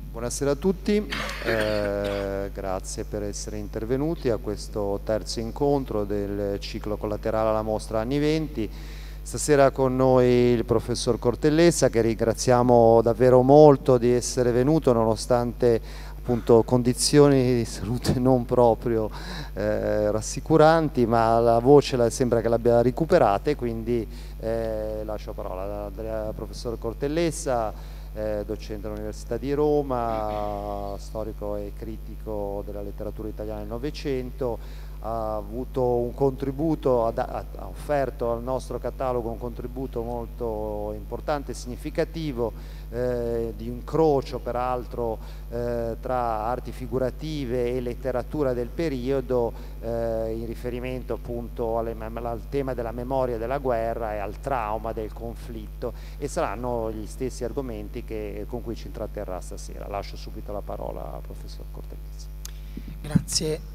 Buonasera a tutti, grazie per essere intervenuti a questo terzo incontro del ciclo collaterale alla mostra anni 20. Stasera con noi il professor Cortellessa, che ringraziamo davvero molto di essere venuto nonostante appunto condizioni di salute non proprio rassicuranti, ma la voce sembra che l'abbia recuperata, e quindi lascio la parola al professor Cortellessa, docente all'Università di Roma, storico e critico della letteratura italiana del Novecento. Ha avuto un contributo, ha offerto al nostro catalogo un contributo molto importante e significativo, di incrocio peraltro tra arti figurative e letteratura del periodo, in riferimento appunto al tema della memoria della guerra e al trauma del conflitto, e saranno gli stessi argomenti con cui ci intratterrà stasera. Lascio subito la parola al professor Cortellessa. Grazie.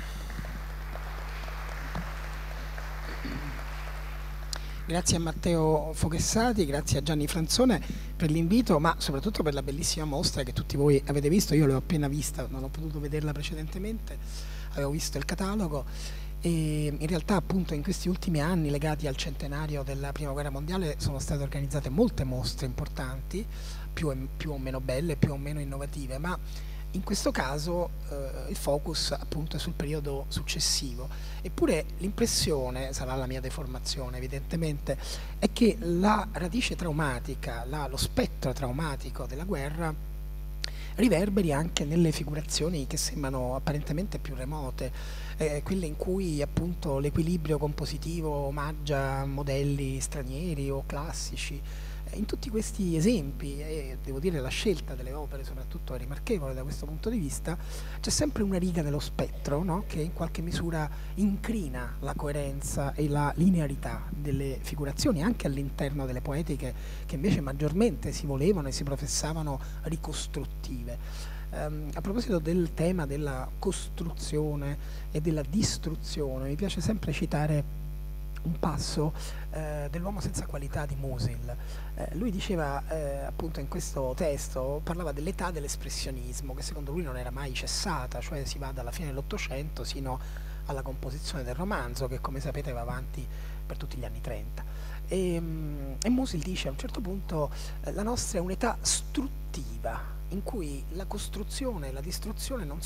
Grazie a Matteo Foghessati, grazie a Gianni Franzone per l'invito, ma soprattutto per la bellissima mostra che tutti voi avete visto. Io l'ho appena vista, non ho potuto vederla precedentemente, avevo visto il catalogo, e in realtà appunto in questi ultimi anni legati al centenario della Prima Guerra Mondiale sono state organizzate molte mostre importanti, più o meno belle, più o meno innovative, ma in questo caso il focus appunto è sul periodo successivo. Eppure l'impressione, sarà la mia deformazione evidentemente, è che la radice traumatica, lo spettro traumatico della guerra riverberi anche nelle figurazioni che sembrano apparentemente più remote, quelle in cui appunto l'equilibrio compositivo omaggia modelli stranieri o classici. In tutti questi esempi, e devo dire la scelta delle opere soprattutto è rimarchevole da questo punto di vista, c'è sempre una riga nello spettro, no? Che in qualche misura incrina la coerenza e la linearità delle figurazioni, anche all'interno delle poetiche che invece maggiormente si volevano e si professavano ricostruttive. A proposito del tema della costruzione e della distruzione, mi piace sempre citare un passo dell'uomo senza qualità di Musil. Lui diceva appunto in questo testo, parlava dell'età dell'espressionismo, che secondo lui non era mai cessata, cioè si va dalla fine dell'Ottocento sino alla composizione del romanzo, che come sapete va avanti per tutti gli anni 30. E Musil dice a un certo punto la nostra è un'età struttiva, in cui la costruzione e la distruzione non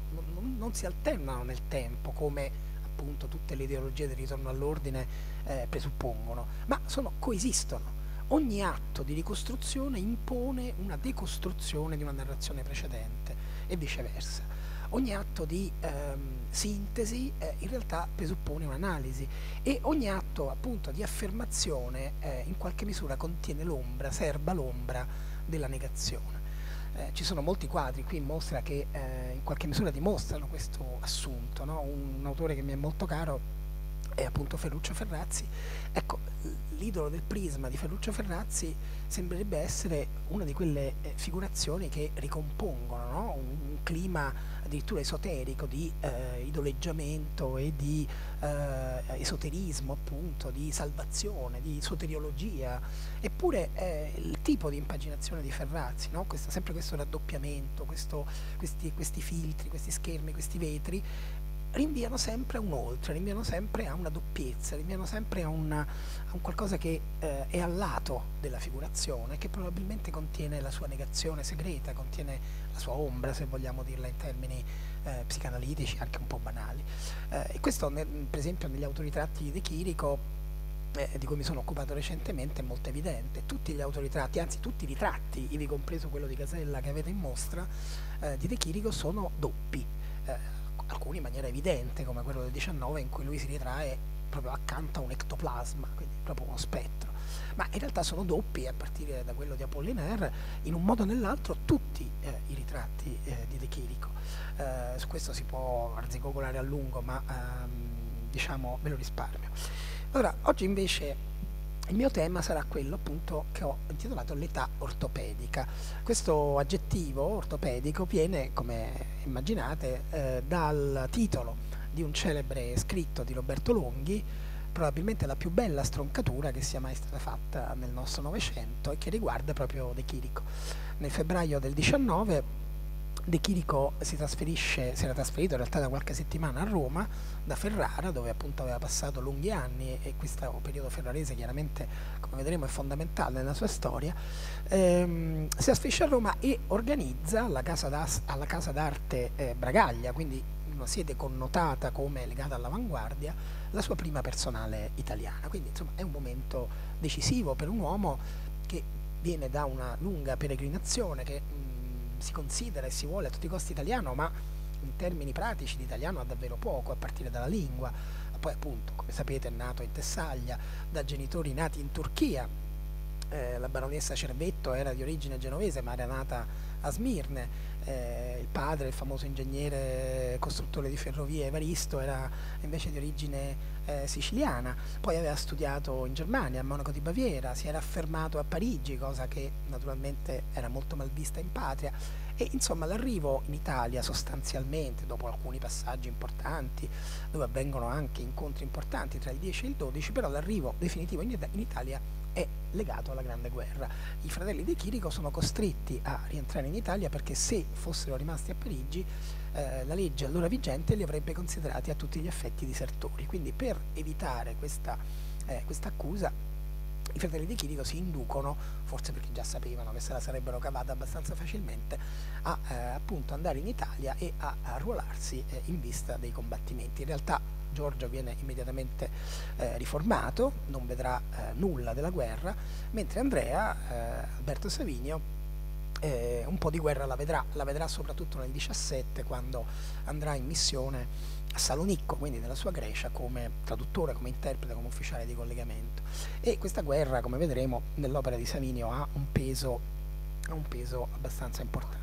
si alternano nel tempo come appunto tutte le ideologie del ritorno all'ordine presuppongono, ma coesistono. Ogni atto di ricostruzione impone una decostruzione di una narrazione precedente e viceversa. Ogni atto di sintesi in realtà presuppone un'analisi, e ogni atto appunto di affermazione in qualche misura contiene l'ombra, serba l'ombra della negazione. Ci sono molti quadri qui in mostra che in qualche misura dimostrano questo assunto, no? Un autore che mi è molto caro è appunto Ferruccio Ferrazzi. Ecco, l'idolo del prisma di Ferruccio Ferrazzi sembrerebbe essere una di quelle figurazioni che ricompongono, no? Un clima addirittura esoterico di idoleggiamento e di esoterismo, appunto, di salvazione, di soteriologia. Eppure il tipo di impaginazione di Ferrazzi, no? Sempre questo raddoppiamento, questi filtri, questi schermi, questi vetri, rinviano sempre a un oltre, rinviano sempre a una doppiezza, rinviano sempre a un qualcosa che è al lato della figurazione, che probabilmente contiene la sua negazione segreta, contiene la sua ombra, se vogliamo dirla in termini psicanalitici, anche un po' banali. E questo per esempio negli autoritratti di De Chirico, di cui mi sono occupato recentemente, è molto evidente. Tutti gli autoritratti, anzi tutti i ritratti, ivi compreso quello di Casella che avete in mostra, di De Chirico sono doppi, alcuni in maniera evidente, come quello del 19, in cui lui si ritrae proprio accanto a un ectoplasma, quindi proprio uno spettro. Ma in realtà sono doppi, a partire da quello di Apollinaire, in un modo o nell'altro, tutti i ritratti di De Chirico. Su questo si può arzigogolare a lungo, ma diciamo ve lo risparmio. Allora, oggi invece il mio tema sarà quello appunto che ho intitolato l'età ortopedica. Questo aggettivo ortopedico viene, come immaginate, dal titolo di un celebre scritto di Roberto Longhi, probabilmente la più bella stroncatura che sia mai stata fatta nel nostro Novecento e che riguarda proprio De Chirico. Nel febbraio del 19 De Chirico si era trasferito in realtà da qualche settimana a Roma, da Ferrara, dove appunto aveva passato lunghi anni, e questo periodo ferrarese chiaramente, come vedremo, è fondamentale nella sua storia. Si trasferisce a Roma e organizza alla Casa d'Arte Bragaglia, quindi una sede connotata come legata all'avanguardia, la sua prima personale italiana. Quindi insomma è un momento decisivo per un uomo che viene da una lunga peregrinazione, che si considera e si vuole a tutti i costi italiano, ma in termini pratici di italiano ha davvero poco, a partire dalla lingua. Poi appunto, come sapete, è nato in Tessaglia da genitori nati in Turchia. La baronessa Cervetto era di origine genovese, ma era nata a Smirne. Il padre, il famoso ingegnere costruttore di ferrovie Evaristo, era invece di origine siciliana. Poi aveva studiato in Germania, a Monaco di Baviera, si era affermato a Parigi, cosa che naturalmente era molto mal vista in patria, e insomma l'arrivo in Italia sostanzialmente, dopo alcuni passaggi importanti, dove avvengono anche incontri importanti tra il 10 e il 12, però l'arrivo definitivo in Italia è legato alla Grande Guerra. I fratelli De Chirico sono costretti a rientrare in Italia perché se fossero rimasti a Parigi la legge allora vigente li avrebbe considerati a tutti gli effetti disertori. Quindi per evitare questa accusa i fratelli De Chirico si inducono, forse perché già sapevano che se la sarebbero cavata abbastanza facilmente, a appunto andare in Italia e a arruolarsi in vista dei combattimenti. In realtà Giorgio viene immediatamente riformato, non vedrà nulla della guerra, mentre Andrea, Alberto Savinio, un po' di guerra la vedrà soprattutto nel 17, quando andrà in missione a Salonicco, quindi nella sua Grecia, come traduttore, come interprete, come ufficiale di collegamento. E questa guerra, come vedremo, nell'opera di Savinio ha un peso abbastanza importante.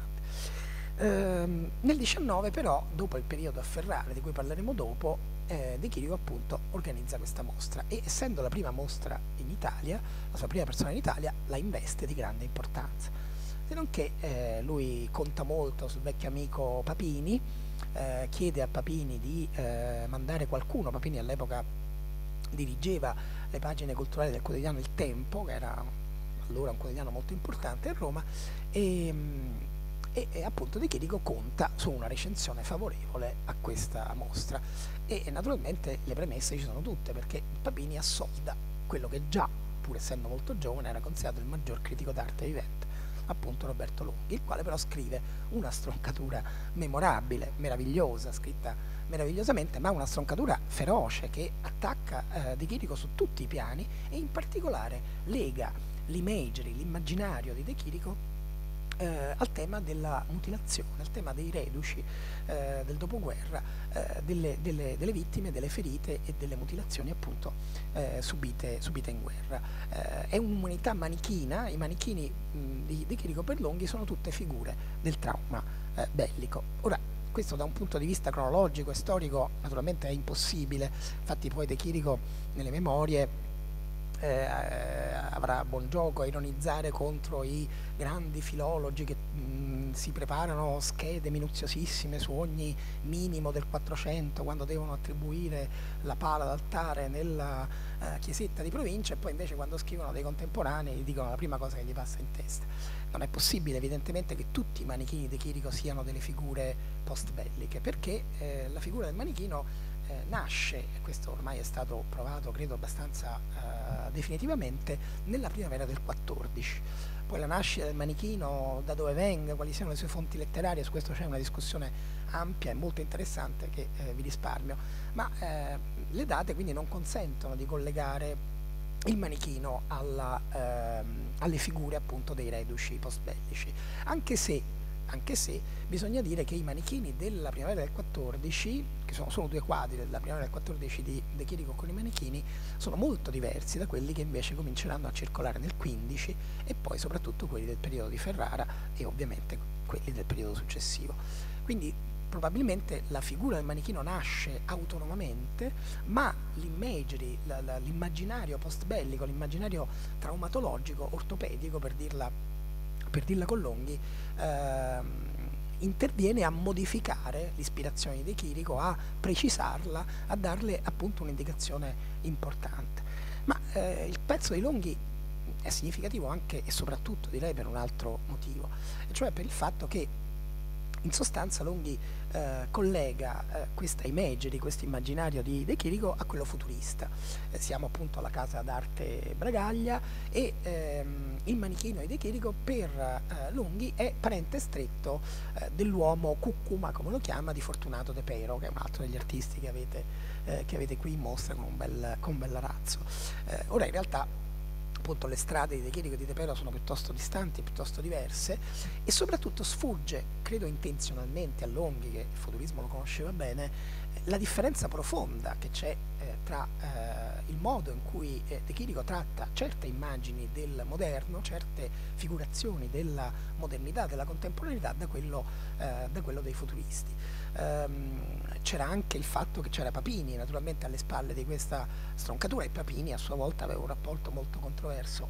Nel 19 però, dopo il periodo a Ferrara, di cui parleremo dopo, De Chirico appunto organizza questa mostra, e essendo la prima mostra in Italia, la sua prima persona in Italia, la investe di grande importanza. Se non che lui conta molto sul vecchio amico Papini, chiede a Papini di mandare qualcuno. Papini all'epoca dirigeva le pagine culturali del quotidiano Il Tempo, che era allora un quotidiano molto importante a Roma, e appunto De Chirico conta su una recensione favorevole a questa mostra, e naturalmente le premesse ci sono tutte, perché Papini assolda quello che già, pur essendo molto giovane, era considerato il maggior critico d'arte vivente, appunto Roberto Longhi, il quale però scrive una stroncatura memorabile, meravigliosa, scritta meravigliosamente, ma una stroncatura feroce che attacca De Chirico su tutti i piani, e in particolare lega l'imagery, l'immaginario di De Chirico al tema della mutilazione, al tema dei reduci del dopoguerra, delle vittime, delle ferite e delle mutilazioni appunto subite in guerra. È un'umanità manichina. I manichini di Chirico per Longhi sono tutte figure del trauma bellico. Ora, questo da un punto di vista cronologico e storico naturalmente è impossibile, infatti poi De Chirico nelle memorie avrà buon gioco a ironizzare contro i grandi filologi che si preparano schede minuziosissime su ogni minimo del 400 quando devono attribuire la pala d'altare nella chiesetta di provincia, e poi invece quando scrivono dei contemporanei gli dicono la prima cosa che gli passa in testa. Non è possibile evidentemente che tutti i manichini di Chirico siano delle figure post belliche, perché la figura del manichino nasce, e questo ormai è stato provato credo abbastanza definitivamente, nella primavera del 14. Poi la nascita del manichino, da dove venga, quali siano le sue fonti letterarie, su questo c'è una discussione ampia e molto interessante che vi risparmio, ma le date quindi non consentono di collegare il manichino alle figure appunto dei reduci post bellici, anche se bisogna dire che i manichini della primavera del 14, che sono due quadri della primavera del 14 di De Chirico con i manichini, sono molto diversi da quelli che invece cominceranno a circolare nel 15, e poi soprattutto quelli del periodo di Ferrara e ovviamente quelli del periodo successivo. Quindi probabilmente la figura del manichino nasce autonomamente, ma l'imagery, l'immaginario post bellico, l'immaginario traumatologico, ortopedico per dirla con Longhi, interviene a modificare l'ispirazione di De Chirico, a precisarla, a darle appunto un'indicazione importante. Ma il pezzo dei Longhi è significativo anche e soprattutto, direi, per un altro motivo, e cioè per il fatto che in sostanza Longhi collega questa imagery, questo immaginario di De Chirico a quello futurista. Siamo appunto alla Casa d'Arte Bragaglia e il manichino di De Chirico per Longhi è parente stretto dell'uomo cuccuma, come lo chiama, di Fortunato De Pero, che è un altro degli artisti che avete qui in mostra con un bel arazzo. Ora in realtà appunto le strade di De Chirico e di De Pero sono piuttosto distanti, piuttosto diverse, e soprattutto sfugge, credo intenzionalmente a Longhi, che il futurismo lo conosceva bene, la differenza profonda che c'è tra il modo in cui De Chirico tratta certe immagini del moderno, certe figurazioni della modernità, della contemporaneità, da quello dei futuristi. C'era anche il fatto che c'era Papini naturalmente alle spalle di questa stroncatura, e Papini a sua volta aveva un rapporto molto controverso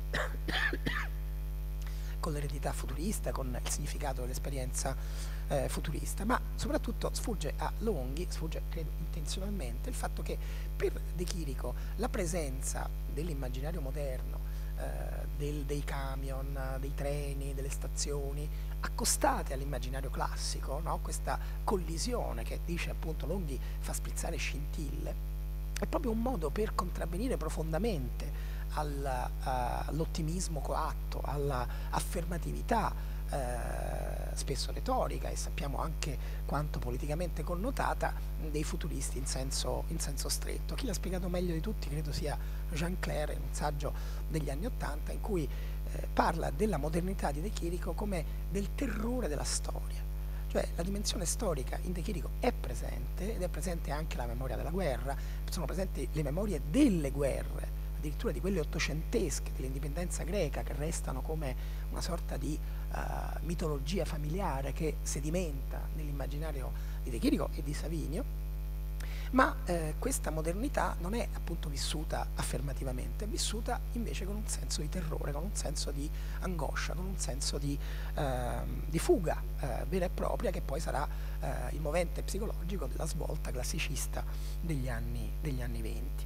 con l'eredità futurista, con il significato dell'esperienza futurista, ma soprattutto sfugge a Longhi, sfugge credo intenzionalmente, il fatto che per De Chirico la presenza dell'immaginario moderno, dei camion, dei treni, delle stazioni, accostate all'immaginario classico, no? Questa collisione che, dice appunto Longhi, fa sprizzare scintille, è proprio un modo per contravvenire profondamente all'ottimismo coatto, all'affermatività spesso retorica, e sappiamo anche quanto politicamente connotata, dei futuristi in senso stretto. Chi l'ha spiegato meglio di tutti credo sia Jean Clair, in un saggio degli anni '80 in cui parla della modernità di De Chirico come del terrore della storia. Cioè la dimensione storica in De Chirico è presente, ed è presente anche la memoria della guerra, sono presenti le memorie delle guerre, addirittura di quelle ottocentesche, dell'indipendenza greca, che restano come una sorta di mitologia familiare che sedimenta nell'immaginario di De Chirico e di Savinio. Ma questa modernità non è appunto vissuta affermativamente, è vissuta invece con un senso di terrore, con un senso di angoscia, con un senso di fuga vera e propria, che poi sarà il movente psicologico della svolta classicista degli anni '20.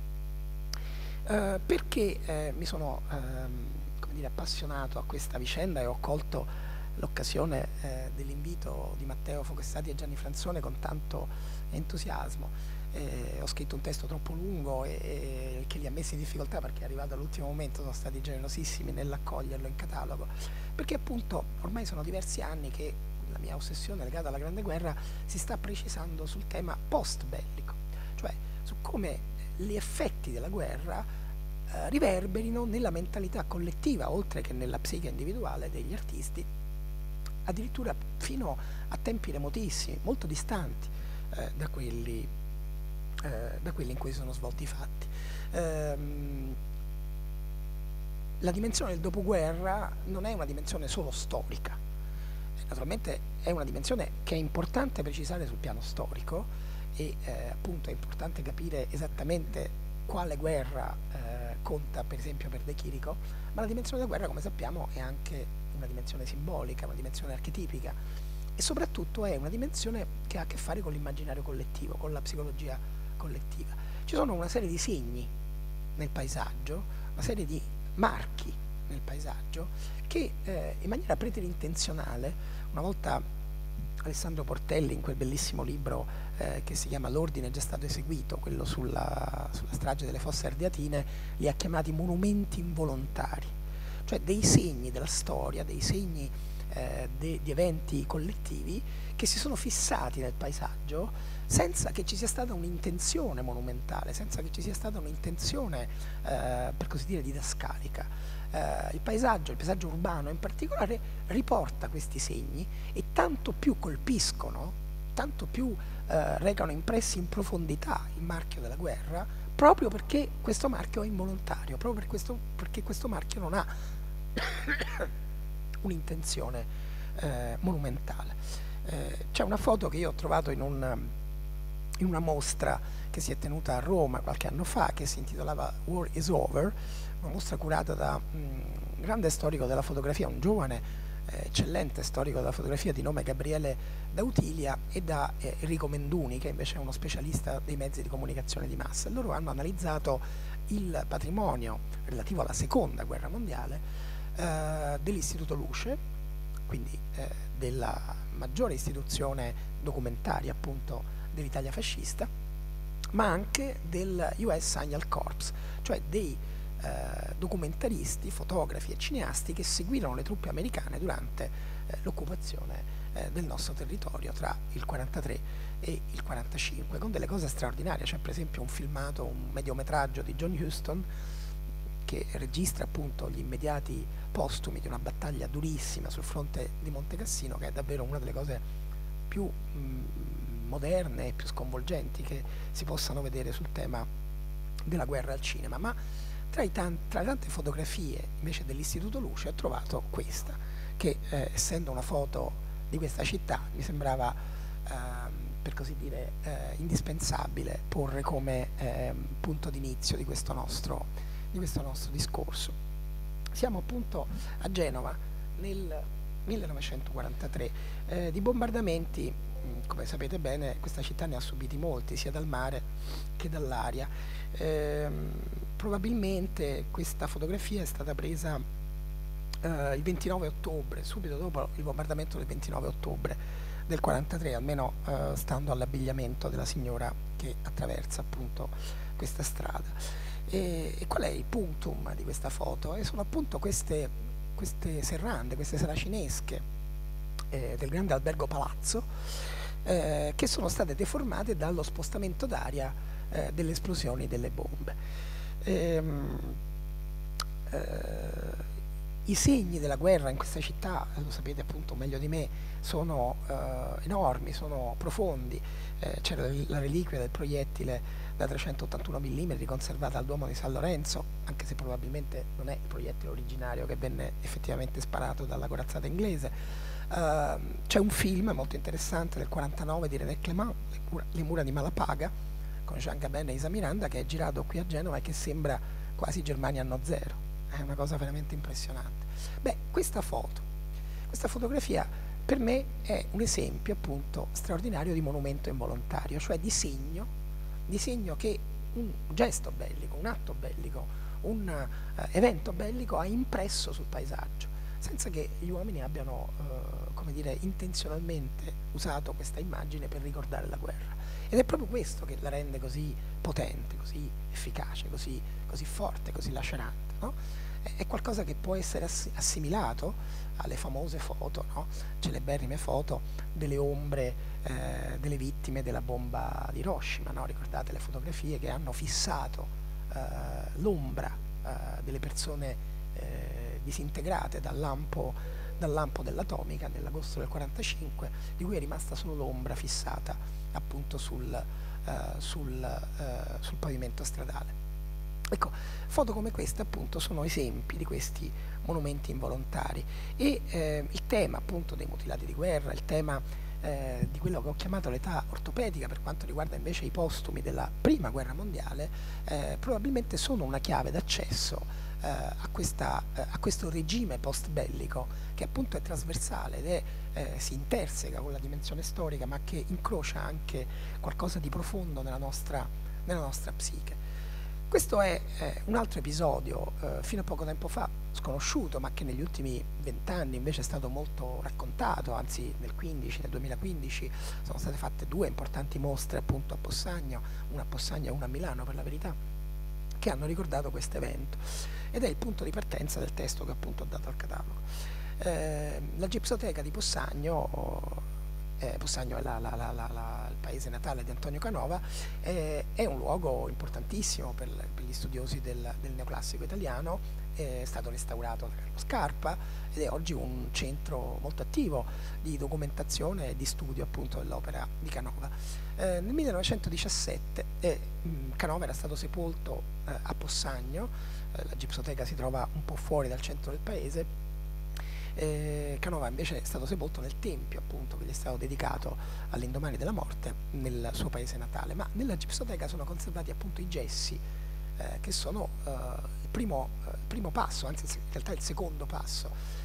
Perché mi sono come dire, appassionato a questa vicenda e ho colto l'occasione dell'invito di Matteo Fochessati e Gianni Franzone con tanto entusiasmo. Ho scritto un testo troppo lungo e che li ha messi in difficoltà, perché è arrivato all'ultimo momento, sono stati generosissimi nell'accoglierlo in catalogo, perché appunto ormai sono diversi anni che la mia ossessione legata alla Grande Guerra si sta precisando sul tema post bellico, cioè su come gli effetti della guerra riverberino nella mentalità collettiva, oltre che nella psiche individuale degli artisti, addirittura fino a tempi remotissimi, molto distanti da quelli in cui sono svolti i fatti. La dimensione del dopoguerra non è una dimensione solo storica, naturalmente è una dimensione che è importante precisare sul piano storico, e appunto è importante capire esattamente quale guerra conta per esempio per De Chirico, ma la dimensione della guerra, come sappiamo, è anche una dimensione simbolica, una dimensione archetipica, e soprattutto è una dimensione che ha a che fare con l'immaginario collettivo, con la psicologia collettiva. Ci sono una serie di segni nel paesaggio, una serie di marchi nel paesaggio che in maniera preterintenzionale, una volta Alessandro Portelli in quel bellissimo libro che si chiama L'ordine è già stato eseguito, quello sulla strage delle Fosse Ardeatine, li ha chiamati monumenti involontari, cioè dei segni della storia, dei segni di eventi collettivi che si sono fissati nel paesaggio senza che ci sia stata un'intenzione monumentale, senza che ci sia stata un'intenzione per così dire didascalica. Il paesaggio urbano in particolare riporta questi segni, e tanto più colpiscono, tanto più recano impressi in profondità il marchio della guerra, proprio perché questo marchio è involontario, proprio perché questo marchio non ha un'intenzione monumentale. C'è una foto che io ho trovato in una mostra che si è tenuta a Roma qualche anno fa, che si intitolava War is Over, una mostra curata da un grande storico della fotografia, un giovane eccellente storico della fotografia di nome Gabriele Dautilia, e da Enrico Menduni, che invece è uno specialista dei mezzi di comunicazione di massa. Loro hanno analizzato il patrimonio relativo alla seconda guerra mondiale dell'Istituto Luce, quindi della maggiore istituzione documentaria appunto dell'Italia fascista, ma anche del US Signal Corps, cioè dei documentaristi, fotografi e cineasti che seguirono le truppe americane durante l'occupazione del nostro territorio tra il 43 e il 45, con delle cose straordinarie. C'è per esempio un filmato, un mediometraggio di John Huston che registra appunto gli immediati postumi di una battaglia durissima sul fronte di Monte Cassino, che è davvero una delle cose più moderne e più sconvolgenti che si possano vedere sul tema della guerra al cinema. Ma tra le tante fotografie invece dell'Istituto Luce ho trovato questa, che essendo una foto di questa città mi sembrava per così dire indispensabile porre come punto d'inizio di questo nostro discorso. Siamo appunto a Genova nel 1943. Di bombardamenti, come sapete bene, questa città ne ha subiti molti, sia dal mare che dall'aria. Probabilmente questa fotografia è stata presa il 29 ottobre, subito dopo il bombardamento del 29 ottobre del 43, almeno stando all'abbigliamento della signora che attraversa appunto questa strada. E qual è il puntum di questa foto? Sono appunto queste serrande, queste saracinesche del grande albergo palazzo, che sono state deformate dallo spostamento d'aria delle esplosioni delle bombe. I segni della guerra in questa città, lo sapete appunto meglio di me, sono enormi, sono profondi. C'era la reliquia del proiettile da 381 mm conservata al Duomo di San Lorenzo, anche se probabilmente non è il proiettile originario che venne effettivamente sparato dalla corazzata inglese. C'è un film molto interessante del 49 di René Clément, Le mura di Malapaga, con Jean Gabin e Isa Miranda, che è girato qui a Genova e che sembra quasi Germania anno zero. È una cosa veramente impressionante. Beh, questa fotografia per me è un esempio appunto straordinario di monumento involontario, cioè di segno che un gesto bellico, un atto bellico, un evento bellico ha impresso sul paesaggio, senza che gli uomini abbiano, come dire, intenzionalmente usato questa immagine per ricordare la guerra. Ed è proprio questo che la rende così potente, così efficace, così forte, così lacerante, no? È qualcosa che può essere assimilato alle famose foto, no? Celeberrime foto delle ombre delle vittime della bomba di Hiroshima, no? Ricordate le fotografie che hanno fissato l'ombra delle persone disintegrate dal lampo dell'atomica nell'agosto del 45, di cui è rimasta solo l'ombra fissata appunto sul pavimento stradale. Ecco, foto come queste appunto sono esempi di questi monumenti involontari, e il tema appunto dei mutilati di guerra, il tema di quello che ho chiamato l'età ortopedica per quanto riguarda invece i postumi della prima guerra mondiale, probabilmente sono una chiave d'accesso a questo regime post bellico, che appunto è trasversale ed si interseca con la dimensione storica, ma che incrocia anche qualcosa di profondo nella nostra psiche. Questo è un altro episodio fino a poco tempo fa sconosciuto, ma che negli ultimi 20 anni invece è stato molto raccontato, anzi nel 2015 sono state fatte 2 importanti mostre appunto a Possagno, una a Possagno e una a Milano per la verità, che hanno ricordato questo evento, ed è il punto di partenza del testo che appunto ho dato al catalogo. La Gipsoteca di Possagno, Possagno è il paese natale di Antonio Canova, è un luogo importantissimo per gli studiosi del neoclassico italiano, è stato restaurato da Carlo Scarpa ed è oggi un centro molto attivo di documentazione e di studio appunto dell'opera di Canova. Nel 1917 Canova era stato sepolto a Possagno, la Gipsoteca si trova un po' fuori dal centro del paese. Canova invece è stato sepolto nel tempio appunto che gli è stato dedicato all'indomani della morte nel suo paese natale, ma nella Gipsoteca sono conservati appunto i gessi che sono il primo passo, anzi in realtà il secondo passo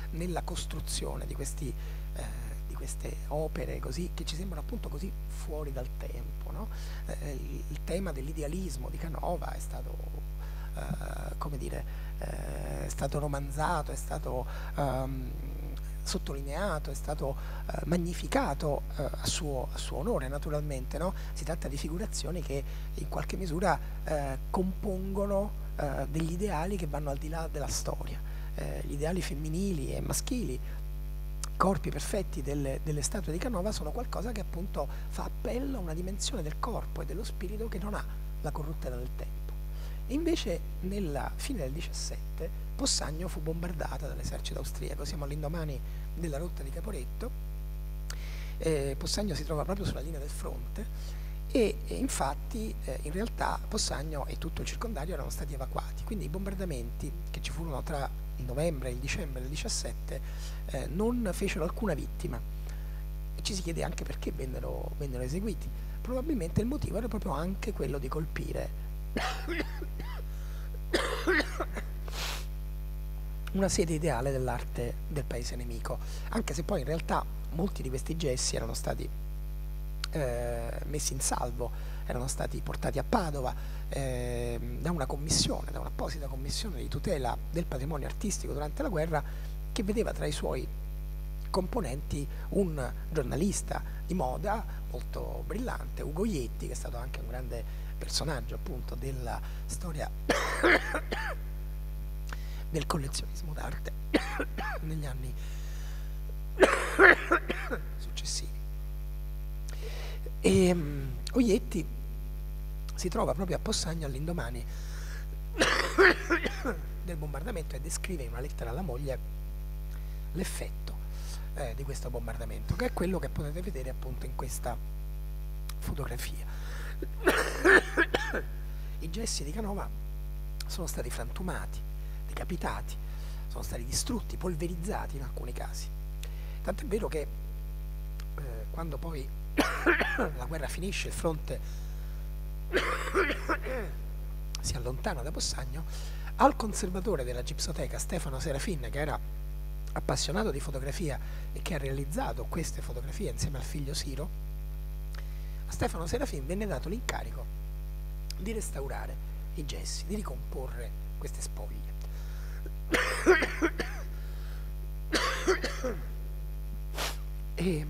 nella costruzione di queste opere così, che ci sembrano appunto così fuori dal tempo, no? Il tema dell'idealismo di Canova è stato, come dire, è stato romanzato, è stato sottolineato, è stato magnificato a suo onore, naturalmente, no? Si tratta di figurazioni che in qualche misura compongono degli ideali che vanno al di là della storia, gli ideali femminili e maschili, corpi perfetti delle statue di Canova sono qualcosa che appunto fa appello a una dimensione del corpo e dello spirito che non ha la corruttela del tempo. E invece nella fine del 17 Possagno fu bombardata dall'esercito austriaco, siamo all'indomani della rotta di Caporetto, Possagno si trova proprio sulla linea del fronte e infatti in realtà Possagno e tutto il circondario erano stati evacuati, quindi i bombardamenti che ci furono tra il novembre e il dicembre del 17 non fecero alcuna vittima e ci si chiede anche perché vennero eseguiti. Probabilmente il motivo era proprio anche quello di colpire una sede ideale dell'arte del paese nemico, anche se poi in realtà molti di questi gessi erano stati messi in salvo, erano stati portati a Padova da una commissione, da un'apposita commissione di tutela del patrimonio artistico durante la guerra, che vedeva tra i suoi componenti un giornalista di moda molto brillante, Ugo Ietti, che è stato anche un grande personaggio appunto della storia del collezionismo d'arte negli anni successivi. E Oietti si trova proprio a Possagno all'indomani del bombardamento e descrive in una lettera alla moglie l'effetto di questo bombardamento, che è quello che potete vedere appunto in questa fotografia. I gessi di Canova sono stati frantumati, decapitati, sono stati distrutti, polverizzati in alcuni casi. Tant'è vero che quando poi la guerra finisce, il fronte si allontana da Possagno, al conservatore della Gipsoteca, Stefano Serafin, che era appassionato di fotografia e che ha realizzato queste fotografie insieme al figlio Siro, a Stefano Serafin venne dato l'incarico di restaurare i gessi, di ricomporre queste spoglie. E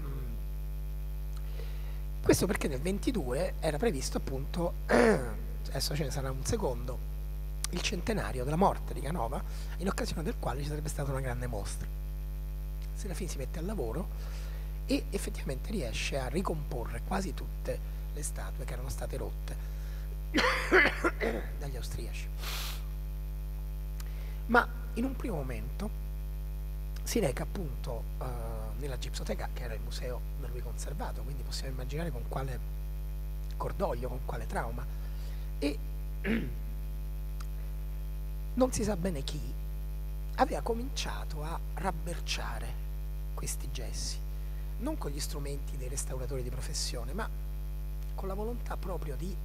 questo perché nel 22 era previsto appunto, adesso ce ne sarà un secondo, il centenario della morte di Canova, in occasione del quale ci sarebbe stata una grande mostra. Serafin si mette al lavoro e effettivamente riesce a ricomporre quasi tutte le statue che erano state rotte dagli austriaci. Ma in un primo momento si reca appunto nella Gipsoteca, che era il museo da lui conservato, quindi possiamo immaginare con quale cordoglio, con quale trauma, e non si sa bene chi aveva cominciato a rabberciare questi gessi, non con gli strumenti dei restauratori di professione, ma con la volontà proprio di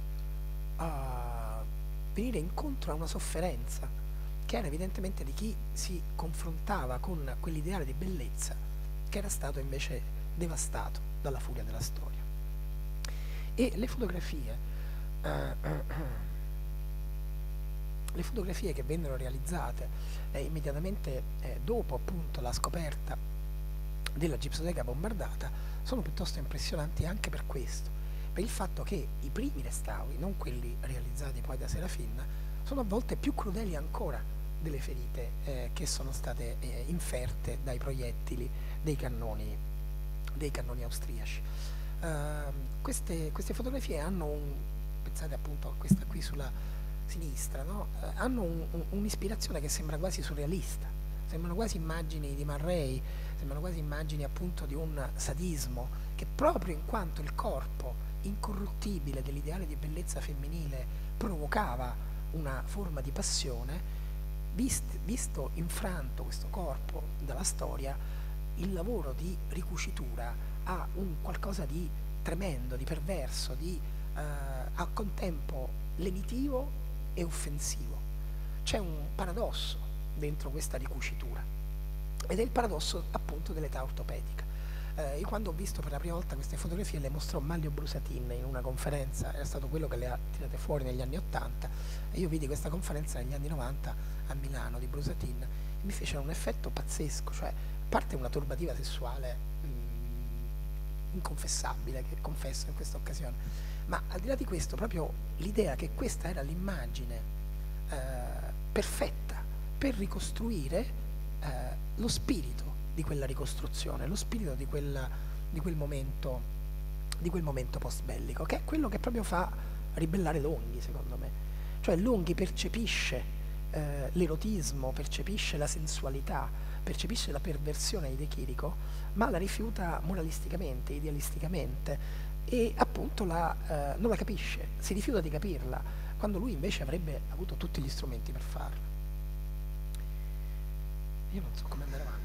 venire incontro a una sofferenza che era evidentemente di chi si confrontava con quell'ideale di bellezza che era stato invece devastato dalla furia della storia. E le fotografie che vennero realizzate immediatamente dopo appunto la scoperta della Gipsoteca bombardata sono piuttosto impressionanti anche per questo, per il fatto che i primi restauri, non quelli realizzati poi da Serafin, sono a volte più crudeli ancora delle ferite che sono state inferte dai proiettili dei cannoni austriaci. Queste fotografie hanno pensate appunto a questa qui sulla sinistra, no? Hanno un'ispirazione che sembra quasi surrealista, sembrano quasi immagini di Man Ray, sembrano quasi immagini appunto di un sadismo che, proprio in quanto il corpo incorruttibile dell'ideale di bellezza femminile provocava una forma di passione, visto infranto questo corpo dalla storia, il lavoro di ricucitura ha un qualcosa di tremendo, di perverso, di a contempo lenitivo e offensivo. C'è un paradosso dentro questa ricucitura ed è il paradosso appunto dell'età ortopedica. Io quando ho visto per la prima volta queste fotografie le mostrò Manlio Brusatin in una conferenza, era stato quello che le ha tirate fuori negli anni 80, e io vidi questa conferenza negli anni 90 a Milano di Brusatin e mi fece un effetto pazzesco, cioè a parte una turbativa sessuale inconfessabile, che confesso in questa occasione, ma al di là di questo proprio l'idea che questa era l'immagine perfetta per ricostruire lo spirito di quella ricostruzione, lo spirito di quel momento post bellico, che è quello che proprio fa ribellare Longhi, secondo me. Cioè Longhi percepisce l'erotismo, percepisce la sensualità, percepisce la perversione di De Chirico, ma la rifiuta moralisticamente, idealisticamente, e appunto non la capisce, si rifiuta di capirla, quando lui invece avrebbe avuto tutti gli strumenti per farlo. Io non so come andare avanti.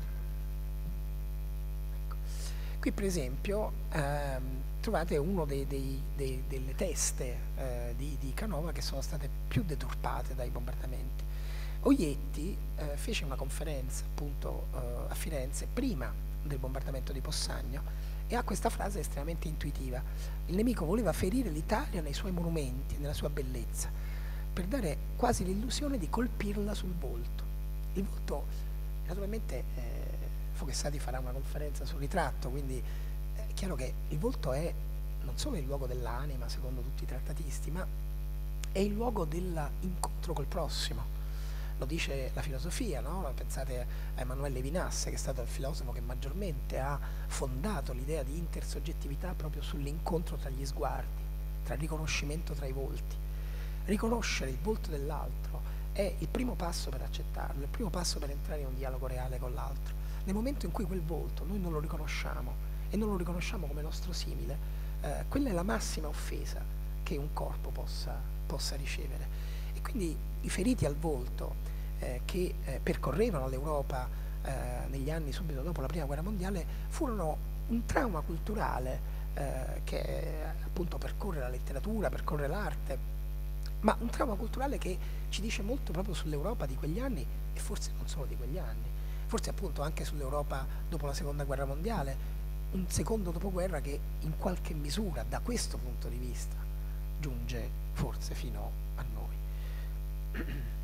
Ecco. Qui per esempio trovate uno delle teste di Canova che sono state più deturpate dai bombardamenti. Oietti fece una conferenza appunto a Firenze prima del bombardamento di Possagno e ha questa frase estremamente intuitiva: il nemico voleva ferire l'Italia nei suoi monumenti, nella sua bellezza, per dare quasi l'illusione di colpirla sul volto. Il volto, naturalmente Foghessati farà una conferenza sul ritratto, quindi è chiaro che il volto è non solo il luogo dell'anima, secondo tutti i trattatisti, ma è il luogo dell'incontro col prossimo. Lo dice la filosofia, no? Pensate a Emanuele Levinas, che è stato il filosofo che maggiormente ha fondato l'idea di intersoggettività proprio sull'incontro tra gli sguardi, tra il riconoscimento tra i volti. Riconoscere il volto dell'altro è il primo passo per accettarlo, il primo passo per entrare in un dialogo reale con l'altro. Nel momento in cui quel volto noi non lo riconosciamo e non lo riconosciamo come nostro simile, quella è la massima offesa che un corpo possa ricevere. E quindi i feriti al volto che percorrevano l'Europa negli anni subito dopo la Prima Guerra Mondiale furono un trauma culturale che appunto percorre la letteratura, percorre l'arte, ma un trauma culturale che ci dice molto proprio sull'Europa di quegli anni e forse non solo di quegli anni, forse appunto anche sull'Europa dopo la Seconda Guerra Mondiale, un secondo dopoguerra che in qualche misura da questo punto di vista giunge forse fino a noi.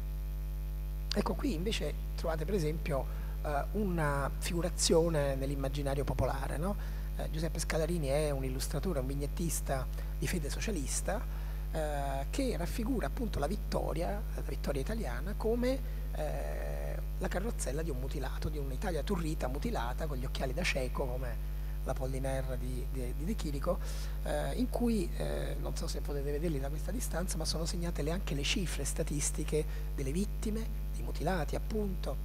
Ecco, qui invece trovate per esempio una figurazione nell'immaginario popolare, no? Giuseppe Scalarini è un illustratore, un vignettista di fede socialista che raffigura appunto la vittoria italiana come la carrozzella di un mutilato, di un'Italia turrita, mutilata, con gli occhiali da cieco come l'Apollinaire di De Chirico, in cui, non so se potete vederli da questa distanza, ma sono segnate anche le cifre statistiche delle vittime, dei mutilati appunto,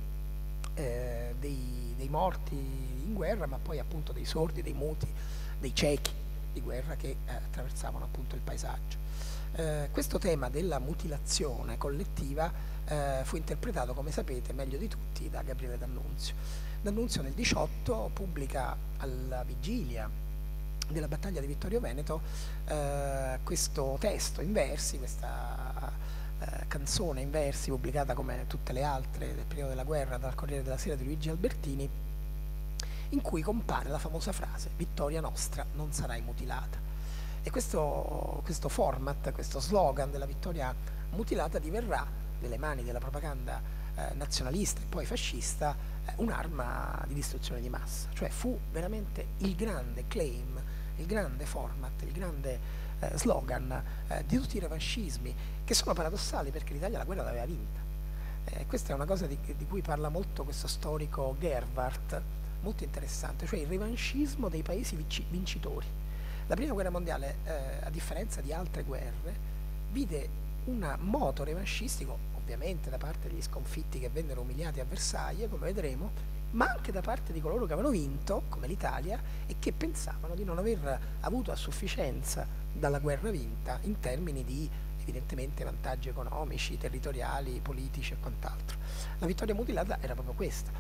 dei morti in guerra, ma poi appunto dei sordi, dei muti, dei ciechi di guerra che attraversavano appunto il paesaggio. Questo tema della mutilazione collettiva fu interpretato, come sapete, meglio di tutti da Gabriele D'Annunzio. D'Annunzio nel 18 pubblica alla vigilia della battaglia di Vittorio Veneto questo testo in versi, questa canzone in versi pubblicata come tutte le altre del periodo della guerra dal Corriere della Sera di Luigi Albertini, in cui compare la famosa frase "Vittoria nostra, non sarai mutilata". E questo format, questo slogan della vittoria mutilata diverrà, nelle mani della propaganda nazionalista e poi fascista, un'arma di distruzione di massa. Cioè fu veramente il grande claim, il grande format, il grande slogan di tutti i revanchismi, che sono paradossali perché l'Italia la guerra l'aveva vinta. Questa è una cosa di cui parla molto questo storico Gerhardt, molto interessante, cioè il revanchismo dei paesi vincitori. La Prima Guerra Mondiale, a differenza di altre guerre, vide un moto revanchistico, ovviamente da parte degli sconfitti che vennero umiliati a Versailles, come vedremo, ma anche da parte di coloro che avevano vinto, come l'Italia, e che pensavano di non aver avuto a sufficienza dalla guerra vinta in termini di, evidentemente, vantaggi economici, territoriali, politici e quant'altro. La vittoria mutilata era proprio questa.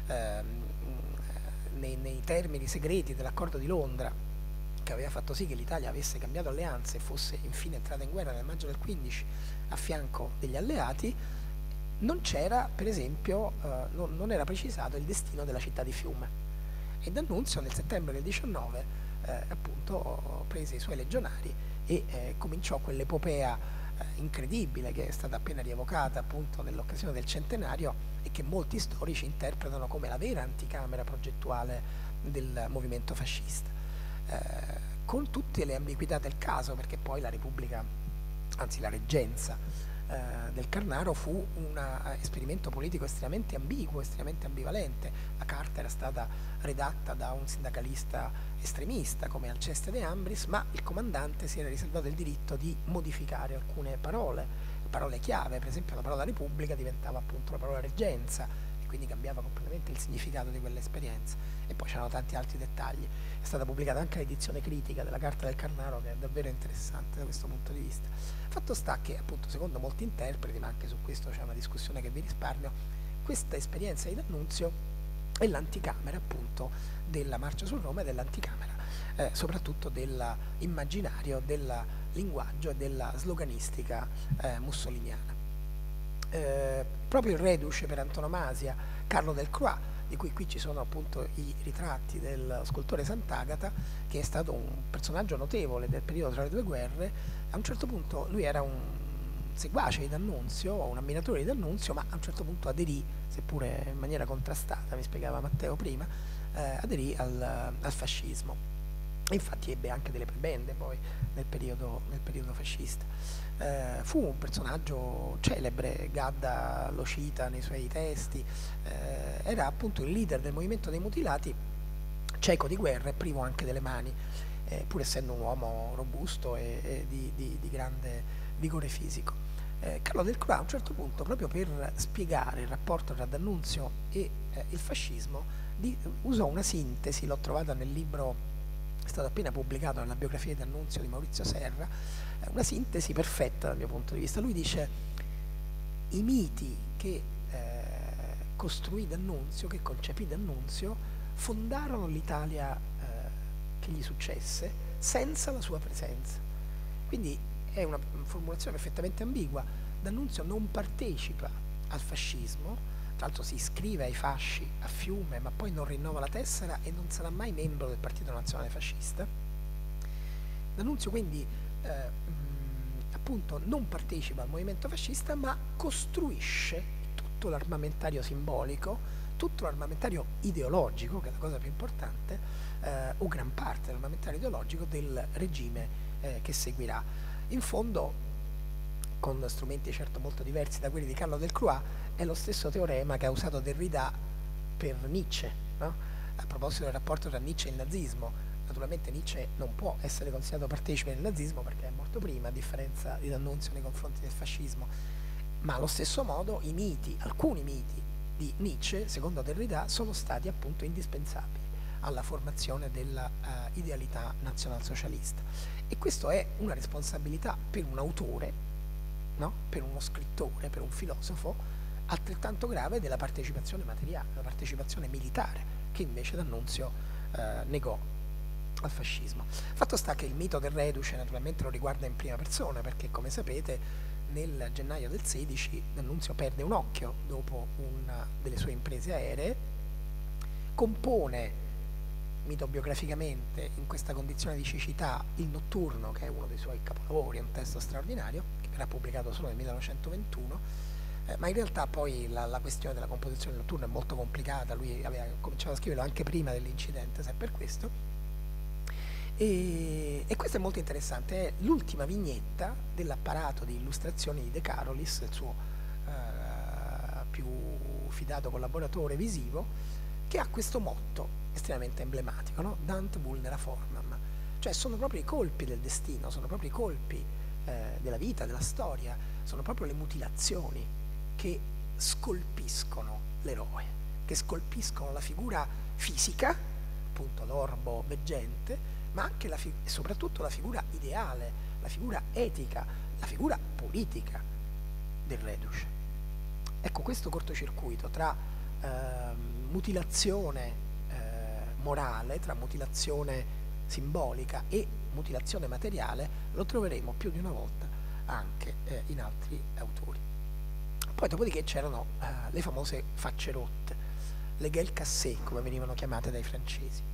Nei termini segreti dell'accordo di Londra, che aveva fatto sì che l'Italia avesse cambiato alleanze e fosse infine entrata in guerra nel maggio del 15 a fianco degli alleati, non c'era, per esempio, non era precisato il destino della città di Fiume. E D'Annunzio nel settembre del 19 appunto prese i suoi legionari e cominciò quell'epopea incredibile che è stata appena rievocata appunto nell'occasione del centenario e che molti storici interpretano come la vera anticamera progettuale del movimento fascista, con tutte le ambiguità del caso, perché poi la Repubblica, anzi la reggenza del Carnaro fu un esperimento politico estremamente ambiguo, estremamente ambivalente. La carta era stata redatta da un sindacalista estremista come Alceste De Ambris, ma il comandante si era riservato il diritto di modificare alcune parole chiave, per esempio la parola Repubblica diventava appunto la parola reggenza e quindi cambiava completamente il significato di quell'esperienza. E poi c'erano tanti altri dettagli. È stata pubblicata anche l'edizione critica della Carta del Carnaro, che è davvero interessante da questo punto di vista. Fatto sta che, appunto, secondo molti interpreti, ma anche su questo c'è una discussione che vi risparmio, questa esperienza di D'Annunzio è l'anticamera, appunto, della Marcia su Roma e dell'anticamera, soprattutto dell'immaginario, del linguaggio e della sloganistica mussoliniana. Proprio il reduce per antonomasia, Carlo del Croix, di cui qui ci sono appunto i ritratti del scultore Sant'Agata, che è stato un personaggio notevole del periodo tra le due guerre. A un certo punto lui era un seguace di D'Annunzio, un ammiratore di D'Annunzio, ma a un certo punto aderì, seppure in maniera contrastata, mi spiegava Matteo prima, aderì al fascismo. Infatti ebbe anche delle prebende poi nel periodo fascista. Fu un personaggio celebre, Gadda lo cita nei suoi testi, era appunto il leader del movimento dei mutilati, cieco di guerra e privo anche delle mani, pur essendo un uomo robusto e di grande vigore fisico. Carlo del Croix a un certo punto, proprio per spiegare il rapporto tra D'Annunzio e il fascismo, usò una sintesi, l'ho trovata nel libro, è stato appena pubblicato nella biografia di D'Annunzio di Maurizio Serra, una sintesi perfetta dal mio punto di vista. Lui dice: i miti che costruì D'Annunzio, che concepì D'Annunzio, fondarono l'Italia che gli successe senza la sua presenza. Quindi è una formulazione perfettamente ambigua. D'Annunzio non partecipa al fascismo, tra l'altro si iscrive ai fasci a Fiume, ma poi non rinnova la tessera e non sarà mai membro del Partito Nazionale Fascista. D'Annunzio quindi appunto non partecipa al movimento fascista, ma costruisce tutto l'armamentario simbolico, tutto l'armamentario ideologico, che è la cosa più importante, o gran parte dell'armamentario ideologico del regime che seguirà. In fondo, con strumenti certo molto diversi da quelli di Carlo del Croix, è lo stesso teorema che ha usato Derrida per Nietzsche, no? A proposito del rapporto tra Nietzsche e il nazismo. Naturalmente Nietzsche non può essere considerato partecipe del nazismo perché è morto prima, a differenza di D'Annunzio nei confronti del fascismo, ma allo stesso modo i miti, alcuni miti di Nietzsche, secondo Derrida, sono stati appunto indispensabili alla formazione della idealità nazionalsocialista. E questo è una responsabilità per un autore, no? Per uno scrittore, per un filosofo, altrettanto grave della partecipazione materiale, la partecipazione militare, che invece D'Annunzio negò al fascismo. Fatto sta che il mito del reduce naturalmente lo riguarda in prima persona, perché come sapete nel gennaio del 16 D'Annunzio perde un occhio dopo una delle sue imprese aeree, compone mitobiograficamente in questa condizione di cecità il Notturno, che è uno dei suoi capolavori, è un testo straordinario che verrà pubblicato solo nel 1921, ma in realtà poi la questione della composizione del Notturno è molto complicata. Lui aveva cominciato a scriverlo anche prima dell'incidente, se è per questo. E questo è molto interessante, è l'ultima vignetta dell'apparato di illustrazioni di De Carolis, il suo più fidato collaboratore visivo, che ha questo motto estremamente emblematico, no? Dant vulnera formam, cioè sono proprio i colpi del destino, sono proprio i colpi della vita, della storia, sono proprio le mutilazioni che scolpiscono l'eroe, che scolpiscono la figura fisica, appunto l'orbo veggente, ma anche e soprattutto la figura ideale, la figura etica, la figura politica del reduce. Ecco, questo cortocircuito tra mutilazione morale, tra mutilazione simbolica e mutilazione materiale lo troveremo più di una volta anche in altri autori. Poi dopodiché c'erano le famose facce rotte, le gueule cassée, come venivano chiamate dai francesi.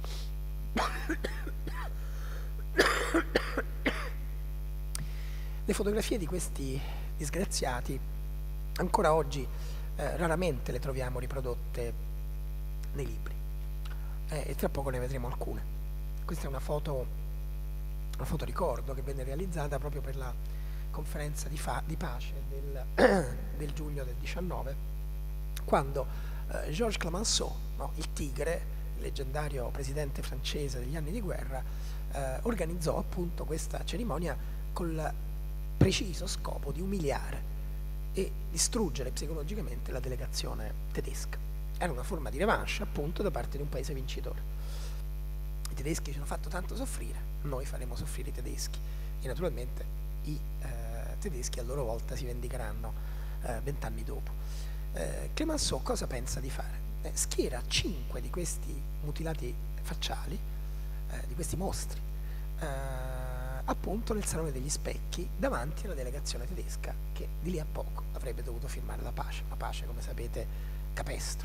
Le fotografie di questi disgraziati ancora oggi raramente le troviamo riprodotte nei libri, e tra poco ne vedremo alcune. Questa è una foto ricordo che venne realizzata proprio per la conferenza di pace del giugno del 19, quando Georges Clemenceau, no, il Tigre, il leggendario presidente francese degli anni di guerra, organizzò appunto questa cerimonia col preciso scopo di umiliare e distruggere psicologicamente la delegazione tedesca. Era una forma di revanche appunto da parte di un paese vincitore. I tedeschi ci hanno fatto tanto soffrire, noi faremo soffrire i tedeschi, e naturalmente i tedeschi a loro volta si vendicheranno 20 anni dopo. Clemenceau cosa pensa di fare? Schiera 5 di questi mutilati facciali, di questi mostri, appunto nel Salone degli Specchi, davanti alla delegazione tedesca che di lì a poco avrebbe dovuto firmare la pace come sapete capestro.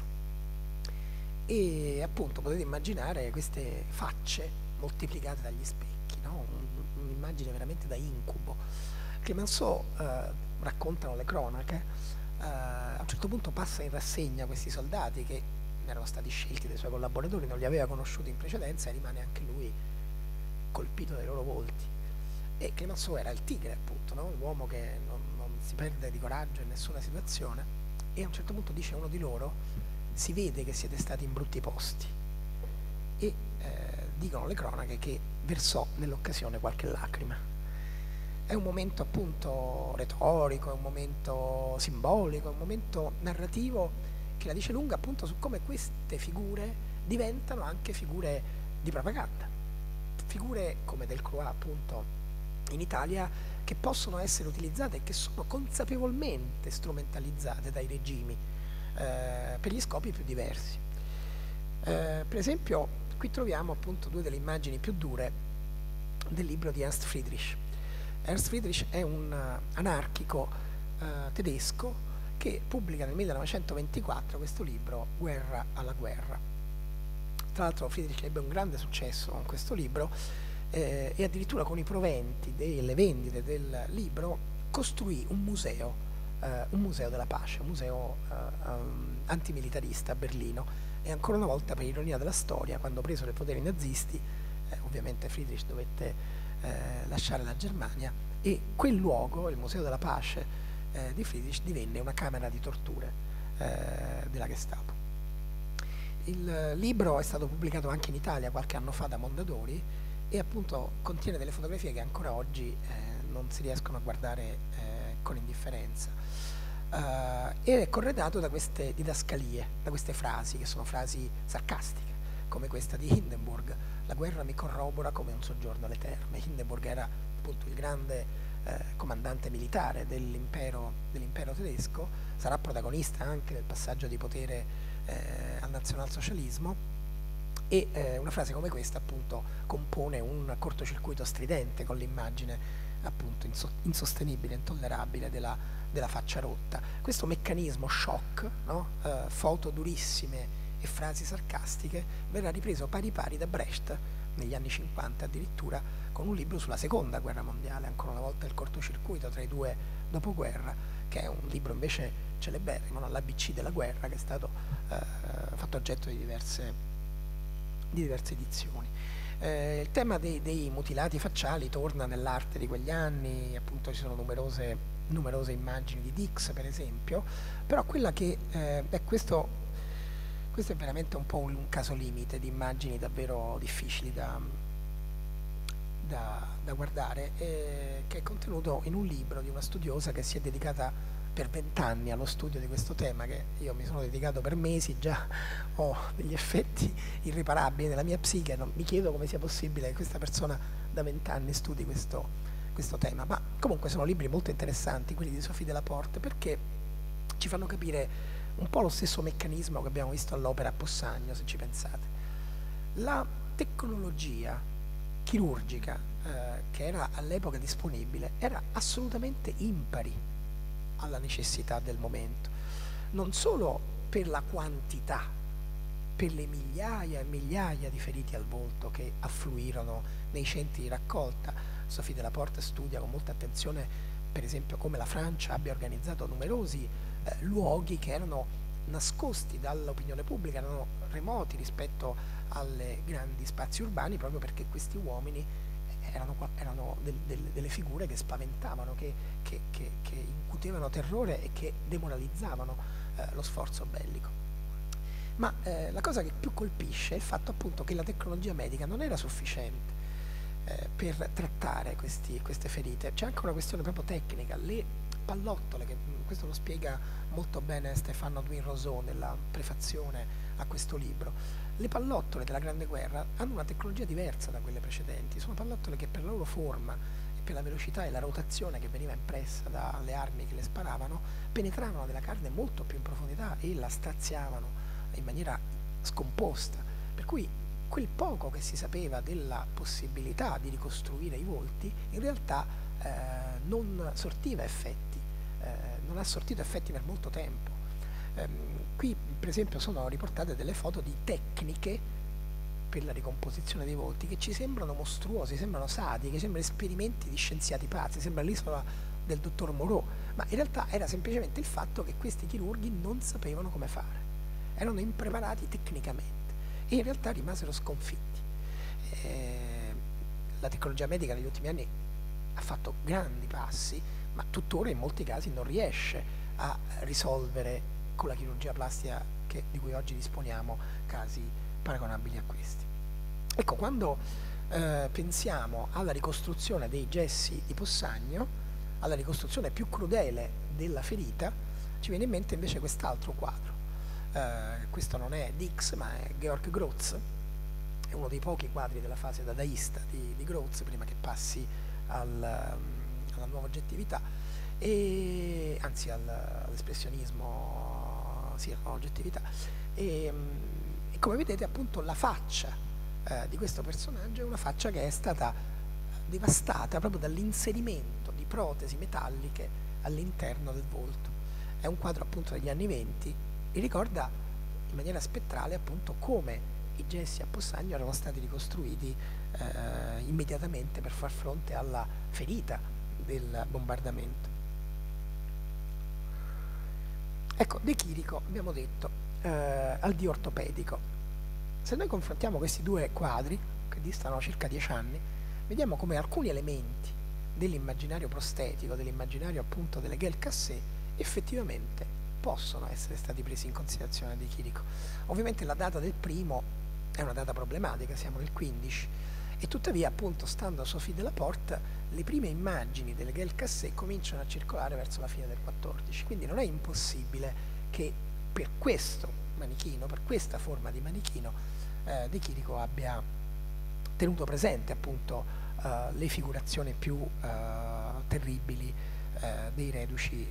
E appunto potete immaginare queste facce moltiplicate dagli specchi, no? Un'immagine veramente da incubo. Clemenceau, raccontano le cronache, a un certo punto passa in rassegna questi soldati che erano stati scelti dai suoi collaboratori, non li aveva conosciuti in precedenza, e rimane anche lui colpito dai loro volti. E Clemenceau era il Tigre appunto, no? L'uomo che non si perde di coraggio in nessuna situazione, e a un certo punto dice a uno di loro: si vede che siete stati in brutti posti, e dicono le cronache che versò nell'occasione qualche lacrima. È un momento appunto retorico, è un momento simbolico, è un momento narrativo che la dice lunga appunto su come queste figure diventano anche figure di propaganda, figure come Delcroix appunto in Italia, che possono essere utilizzate e che sono consapevolmente strumentalizzate dai regimi per gli scopi più diversi. Per esempio qui troviamo appunto due delle immagini più dure del libro di Ernst Friedrich. Ernst Friedrich è un anarchico tedesco che pubblica nel 1924 questo libro, Guerra alla guerra. Tra l'altro Friedrich ebbe un grande successo con questo libro, e addirittura con i proventi delle vendite del libro costruì un museo della pace, un museo antimilitarista a Berlino. E ancora una volta, per ironia della storia, quando presero il potere i nazisti, ovviamente Friedrich dovette lasciare la Germania, e quel luogo, il Museo della Pace di Friedrich, divenne una camera di torture della Gestapo. Il libro è stato pubblicato anche in Italia qualche anno fa da Mondadori, e appunto contiene delle fotografie che ancora oggi non si riescono a guardare con indifferenza, ed è corredato da queste didascalie, da queste frasi che sono frasi sarcastiche, come questa di Hindenburg: la guerra mi corrobora come un soggiorno alle terme. Hindenburg era appunto il grande comandante militare dell'impero tedesco, sarà protagonista anche del passaggio di potere al nazionalsocialismo, e una frase come questa appunto compone un cortocircuito stridente con l'immagine appunto insostenibile, intollerabile della faccia rotta. Questo meccanismo shock, no? Foto durissime e frasi sarcastiche, verrà ripreso pari pari da Brecht negli anni 50 addirittura, con un libro sulla seconda guerra mondiale, ancora una volta il cortocircuito tra i due dopoguerra, che è un libro invece celeberrimo, no? L'ABC della guerra, che è stato fatto oggetto di diverse edizioni. Il tema dei mutilati facciali torna nell'arte di quegli anni, appunto ci sono numerose immagini di Dix per esempio, però quella che questo è veramente un po' un caso limite di immagini davvero difficili da guardare, che è contenuto in un libro di una studiosa che si è dedicata per 20 anni allo studio di questo tema, che io mi sono dedicato per mesi, già ho degli effetti irriparabili nella mia psiche, mi chiedo come sia possibile che questa persona da 20 anni studi questo tema. Ma comunque sono libri molto interessanti, quelli di Sophie Delaporte, perché ci fanno capire un po' lo stesso meccanismo che abbiamo visto all'opera a Possagno, se ci pensate. La tecnologia chirurgica che era all'epoca disponibile era assolutamente impari alla necessità del momento, non solo per la quantità, per le migliaia e migliaia di feriti al volto che affluirono nei centri di raccolta. Sophie Delaporte studia con molta attenzione, per esempio, come la Francia abbia organizzato numerosi luoghi che erano nascosti dall'opinione pubblica, erano remoti rispetto alle grandi spazi urbani, proprio perché questi uomini erano delle figure che spaventavano, che incutevano terrore e che demoralizzavano lo sforzo bellico. Ma la cosa che più colpisce è il fatto appunto che la tecnologia medica non era sufficiente per trattare queste ferite. C'è anche una questione proprio tecnica. Le pallottole, questo lo spiega molto bene Stéphane Audouin-Rousseau nella prefazione a questo libro, le pallottole della Grande Guerra hanno una tecnologia diversa da quelle precedenti. Sono pallottole che per la loro forma e per la velocità e la rotazione che veniva impressa dalle armi che le sparavano, penetravano della carne molto più in profondità e la straziavano in maniera scomposta, per cui quel poco che si sapeva della possibilità di ricostruire i volti in realtà non sortiva effetti, non ha sortito effetti per molto tempo. Qui per esempio sono riportate delle foto di tecniche per la ricomposizione dei volti che ci sembrano mostruosi, sembrano sadiche, sembrano esperimenti di scienziati pazzi, sembra l'isola del dottor Moreau, ma in realtà era semplicemente il fatto che questi chirurghi non sapevano come fare, erano impreparati tecnicamente e in realtà rimasero sconfitti. La tecnologia medica negli ultimi anni ha fatto grandi passi, ma tuttora in molti casi non riesce a risolvere con la chirurgia plastica di cui oggi disponiamo casi paragonabili a questi. Ecco, quando pensiamo alla ricostruzione dei gessi di Possagno, alla ricostruzione più crudele della ferita, ci viene in mente invece quest'altro quadro. Questo non è Dix, ma è Georg Grotz, è uno dei pochi quadri della fase dadaista di Grotz, prima che passi alla nuova oggettività, anzi all'espressionismo, sì, alla nuova oggettività. E come vedete appunto la faccia di questo personaggio è una faccia che è stata devastata proprio dall'inserimento di protesi metalliche all'interno del volto. È un quadro appunto degli anni 20 e ricorda in maniera spettrale appunto come i gessi a Possagno erano stati ricostruiti immediatamente per far fronte alla ferita del bombardamento. Ecco, De Chirico, abbiamo detto, al dio ortopedico. Se noi confrontiamo questi due quadri, che distano circa 10 anni, vediamo come alcuni elementi dell'immaginario prostetico, dell'immaginario appunto delle gueule cassée, effettivamente possono essere stati presi in considerazione da De Chirico. Ovviamente la data del primo è una data problematica, siamo nel 15, e tuttavia appunto stando a Sophie Delaporte le prime immagini delle gueule cassée cominciano a circolare verso la fine del 14, quindi non è impossibile che per questo manichino, per questa forma di manichino, De Chirico abbia tenuto presente appunto le figurazioni più terribili dei reduci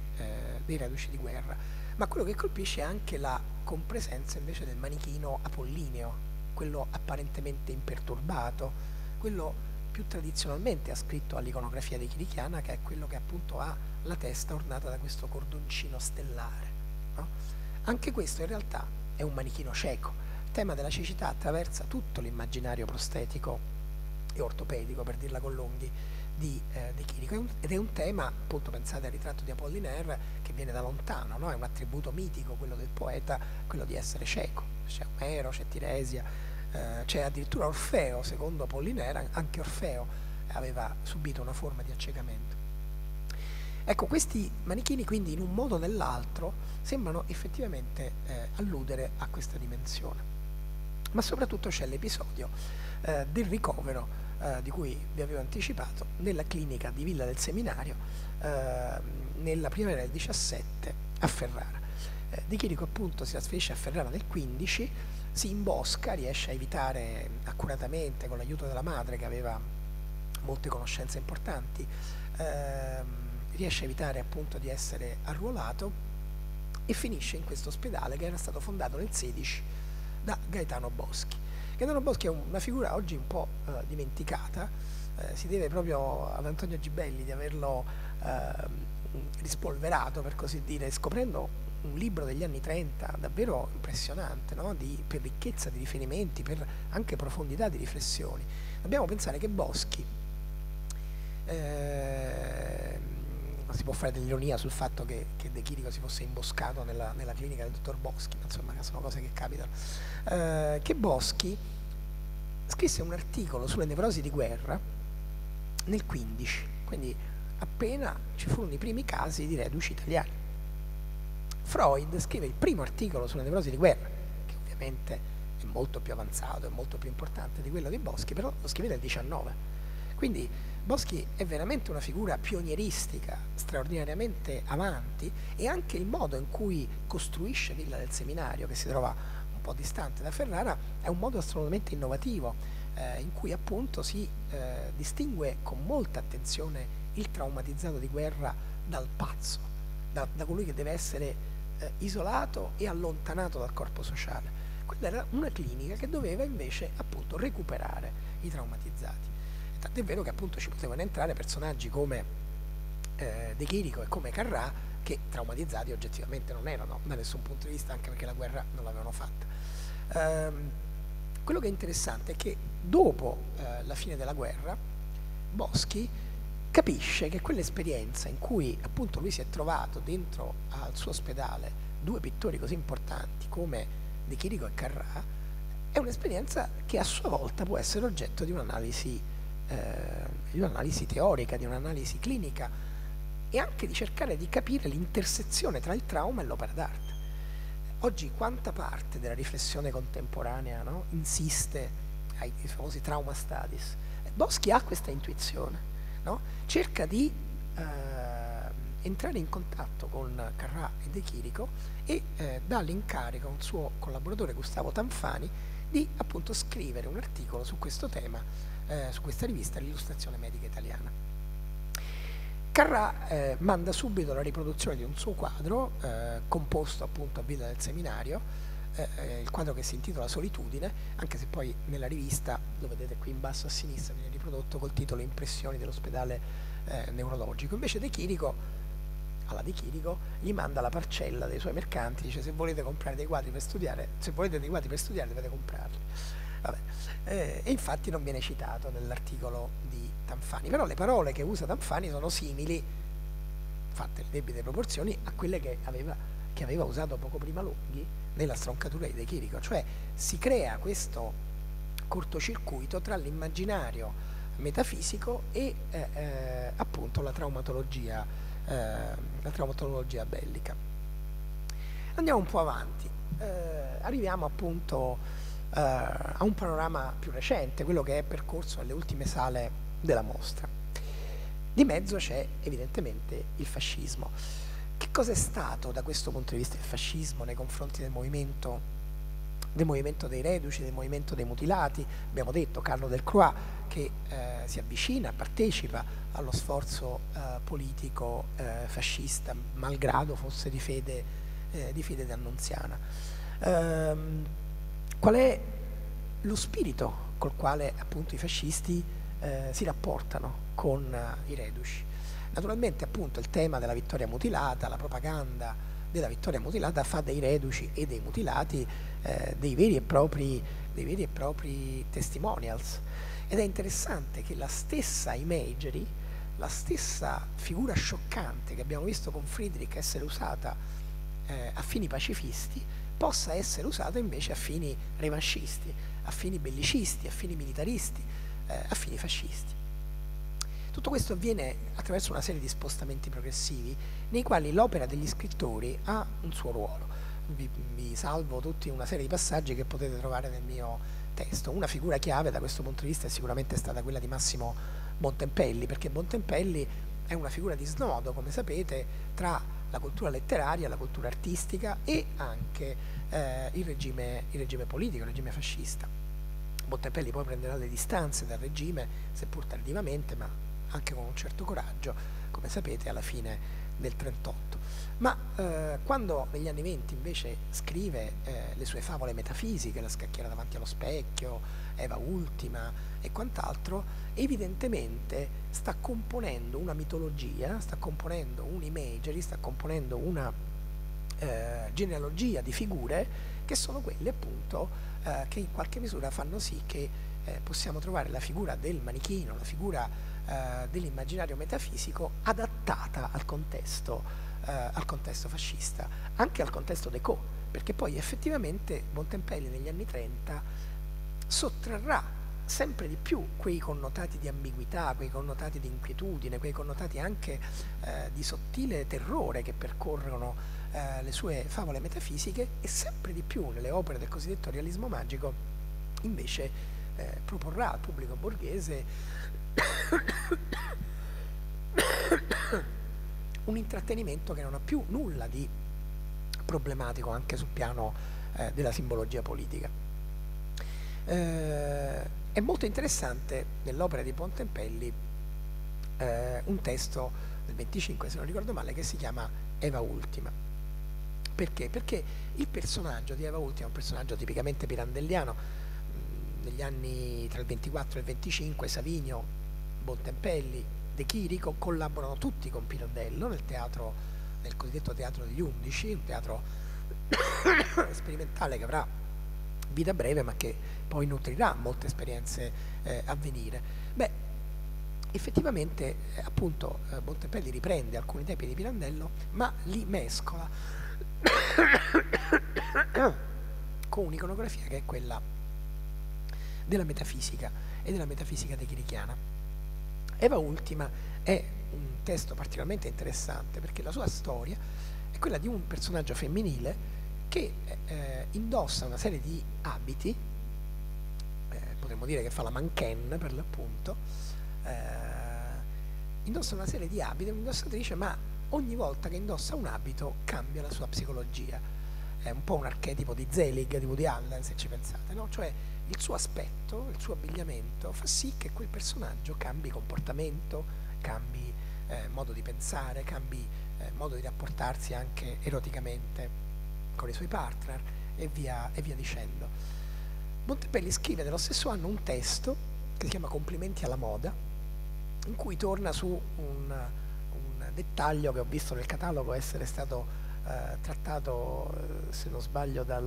di guerra. Ma quello che colpisce è anche la compresenza invece del manichino apollineo, quello apparentemente imperturbato, quello più tradizionalmente ascritto all'iconografia de chirichiana, che è quello che appunto ha la testa ornata da questo cordoncino stellare, no? Anche questo in realtà è un manichino cieco. Il tema della cecità attraversa tutto l'immaginario prostetico e ortopedico, per dirla con Longhi, di Chirico, ed è un tema, appunto, pensate al ritratto di Apollinaire, che viene da lontano, no? È un attributo mitico quello del poeta, quello di essere cieco. C'è Omero, c'è Tiresia, c'è addirittura Orfeo. Secondo Apollinaire anche Orfeo aveva subito una forma di accecamento. Ecco, questi manichini quindi in un modo o nell'altro sembrano effettivamente alludere a questa dimensione. Ma soprattutto c'è l'episodio del ricovero di cui vi avevo anticipato nella clinica di Villa del Seminario nella primavera del 17 a Ferrara. De Chirico appunto si trasferisce a Ferrara nel 15, si imbosca, riesce a evitare accuratamente, con l'aiuto della madre che aveva molte conoscenze importanti, riesce a evitare appunto di essere arruolato e finisce in questo ospedale che era stato fondato nel 16 da Gaetano Boschi. Gaetano Boschi è una figura oggi un po' dimenticata, si deve proprio ad Antonio Gibelli di averlo rispolverato, per così dire, scoprendo un libro degli anni 30 davvero impressionante, no? Per ricchezza di riferimenti, per anche profondità di riflessioni. Dobbiamo pensare che Boschi, si può fare dell'ironia sul fatto che De Chirico si fosse imboscato nella clinica del dottor Boschi, ma insomma sono cose che capitano, che Boschi scrisse un articolo sulle nevrosi di guerra nel 15, quindi appena ci furono i primi casi di reduci italiani. Freud scrive il primo articolo sulle nevrosi di guerra, che ovviamente è molto più avanzato, è molto più importante di quello di Boschi, però lo scrive nel 19. Quindi Boschi è veramente una figura pionieristica, straordinariamente avanti, e anche il modo in cui costruisce Villa del Seminario, che si trova un po' distante da Ferrara, è un modo assolutamente innovativo, in cui appunto si distingue con molta attenzione il traumatizzato di guerra dal pazzo, da colui che deve essere isolato e allontanato dal corpo sociale. Quella era una clinica che doveva invece appunto recuperare i traumatizzati. Tant'è vero che appunto ci potevano entrare personaggi come De Chirico e come Carrà, che traumatizzati oggettivamente non erano da nessun punto di vista, anche perché la guerra non l'avevano fatta. Quello che è interessante è che dopo la fine della guerra Boschi capisce che quell'esperienza in cui appunto lui si è trovato dentro al suo ospedale due pittori così importanti come De Chirico e Carrà è un'esperienza che a sua volta può essere oggetto di un'analisi teorica, di un'analisi clinica, e anche di cercare di capire l'intersezione tra il trauma e l'opera d'arte. Oggi quanta parte della riflessione contemporanea, no, insiste ai famosi trauma studies? Boschi ha questa intuizione, no? Cerca di entrare in contatto con Carrà e De Chirico e dà l'incarico a un suo collaboratore, Gustavo Tanfani, di appunto scrivere un articolo su questo tema su questa rivista, l'Illustrazione Medica Italiana. Carrà manda subito la riproduzione di un suo quadro composto appunto a Villa del Seminario, il quadro che si intitola Solitudine, anche se poi nella rivista, lo vedete qui in basso a sinistra, viene riprodotto col titolo Impressioni dell'ospedale neurologico. Invece De Chirico gli manda la parcella dei suoi mercanti, dice: se volete comprare dei quadri per studiare, se volete dei quadri per studiare dovete comprarli. Vabbè. E infatti non viene citato nell'articolo di Tanfani, però le parole che usa Tanfani sono simili, fatte le debite proporzioni, a quelle che aveva usato poco prima Longhi nella stroncatura di De Chirico, cioè si crea questo cortocircuito tra l'immaginario metafisico e appunto la traumatologia bellica. Andiamo un po' avanti, arriviamo appunto a un panorama più recente, quello che è percorso alle ultime sale della mostra. Di mezzo c'è evidentemente il fascismo. Che cosa è stato da questo punto di vista il fascismo nei confronti del movimento dei reduci, del movimento dei mutilati? Abbiamo detto Carlo Delcroix che si avvicina, partecipa allo sforzo politico fascista, malgrado fosse di fede d'annunziana. Qual è lo spirito col quale appunto i fascisti si rapportano con i reduci? Naturalmente appunto il tema della vittoria mutilata, la propaganda della vittoria mutilata fa dei reduci e dei mutilati dei veri e propri testimonials, ed è interessante che la stessa imagery, la stessa figura scioccante che abbiamo visto con Friedrich essere usata a fini pacifisti possa essere usata invece a fini revanscisti, a fini bellicisti, a fini militaristi, a fini fascisti. Tutto questo avviene attraverso una serie di spostamenti progressivi nei quali l'opera degli scrittori ha un suo ruolo. Vi salvo tutti una serie di passaggi che potete trovare nel mio testo. Una figura chiave da questo punto di vista è sicuramente stata quella di Massimo Bontempelli, perché Bontempelli è una figura di snodo, come sapete, tra la cultura letteraria, la cultura artistica e anche il regime politico, il regime fascista. Bontempelli poi prenderà le distanze dal regime, seppur tardivamente, ma anche con un certo coraggio, come sapete alla fine del 38. Ma quando negli anni 20 invece scrive le sue favole metafisiche, La scacchiera davanti allo specchio, Eva Ultima e quant'altro, evidentemente sta componendo una mitologia, sta componendo un'imagery, sta componendo una genealogia di figure che sono quelle appunto che in qualche misura fanno sì che possiamo trovare la figura del manichino, la figura dell'immaginario metafisico adattata al contesto fascista, anche al contesto Decaux, perché poi effettivamente Bontempelli negli anni 30 sottrarrà sempre di più quei connotati di ambiguità, quei connotati di inquietudine, quei connotati anche di sottile terrore che percorrono le sue favole metafisiche, e sempre di più nelle opere del cosiddetto realismo magico invece proporrà al pubblico borghese un intrattenimento che non ha più nulla di problematico anche sul piano della simbologia politica. È molto interessante nell'opera di Bontempelli un testo del 25, se non ricordo male, che si chiama Eva Ultima. Perché? Perché il personaggio di Eva Ultima è un personaggio tipicamente pirandelliano. Negli anni tra il 24 e il 25 Savinio, Bontempelli, De Chirico collaborano tutti con Pirandello nel cosiddetto teatro degli Undici, un teatro sperimentale che avrà vita breve ma che poi nutrirà molte esperienze a venire. Beh, effettivamente appunto Bontempelli riprende alcuni temi di Pirandello ma li mescola con un'iconografia che è quella della metafisica e della metafisica de-chirichiana. Eva Ultima è un testo particolarmente interessante perché la sua storia è quella di un personaggio femminile che indossa una serie di abiti, potremmo dire che fa la mannequin per l'appunto, indossa una serie di abiti, è un'indossatrice, ma ogni volta che indossa un abito cambia la sua psicologia. È un po' un archetipo di Zelig, di Woody Allen, se ci pensate, no? Cioè il suo aspetto, il suo abbigliamento fa sì che quel personaggio cambi comportamento, cambi modo di pensare, cambi modo di rapportarsi anche eroticamente con i suoi partner e via dicendo. Bontempelli scrive nello stesso anno un testo che si chiama Complimenti alla moda, in cui torna su un dettaglio che ho visto nel catalogo essere stato trattato, se non sbaglio, da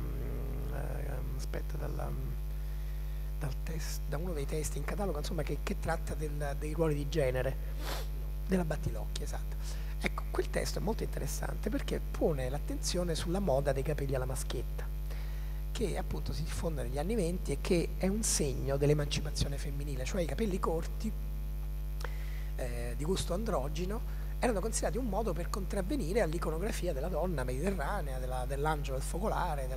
uno dei testi in catalogo, insomma, che tratta dei ruoli di genere, della Battilocchi, esatto. Ecco, quel testo è molto interessante perché pone l'attenzione sulla moda dei capelli alla maschietta, che appunto si diffonde negli anni 20 e che è un segno dell'emancipazione femminile, cioè i capelli corti di gusto androgino erano considerati un modo per contravvenire all'iconografia della donna mediterranea, dell'angelo focolare,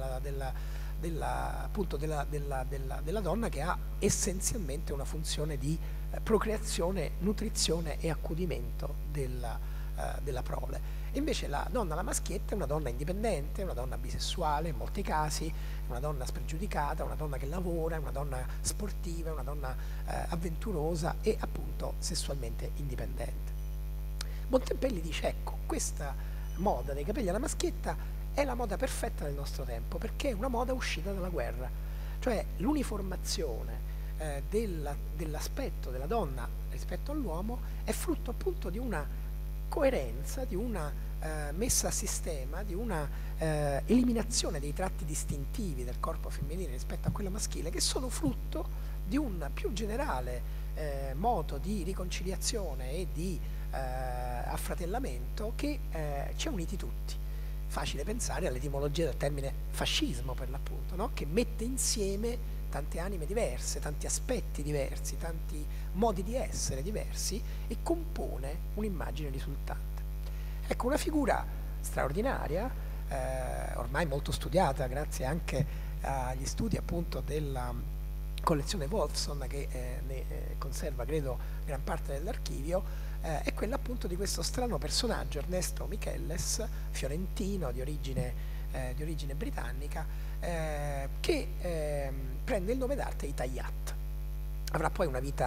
della donna che ha essenzialmente una funzione di procreazione, nutrizione e accudimento della prole. E invece la donna alla maschietta è una donna indipendente, una donna bisessuale in molti casi, una donna spregiudicata, una donna che lavora, una donna sportiva, una donna avventurosa e appunto sessualmente indipendente. Bontempelli dice, ecco, questa moda dei capelli alla maschietta è la moda perfetta del nostro tempo, perché è una moda uscita dalla guerra, cioè l'uniformazione dell'aspetto della donna rispetto all'uomo è frutto appunto di una coerenza, di una messa a sistema, di una eliminazione dei tratti distintivi del corpo femminile rispetto a quello maschile, che sono frutto di un più generale modo di riconciliazione e di affratellamento che ci ha uniti tutti. Facile pensare all'etimologia del termine fascismo, per l'appunto, no? Che mette insieme tante anime diverse, tanti aspetti diversi, tanti modi di essere diversi e compone un'immagine risultante. Ecco, una figura straordinaria, ormai molto studiata grazie anche agli studi appunto della collezione Wolfson che ne conserva credo gran parte dell'archivio, è quella appunto di questo strano personaggio, Ernesto Michelles, fiorentino di origine britannica, che prende il nome d'arte di Tayat. Avrà poi una vita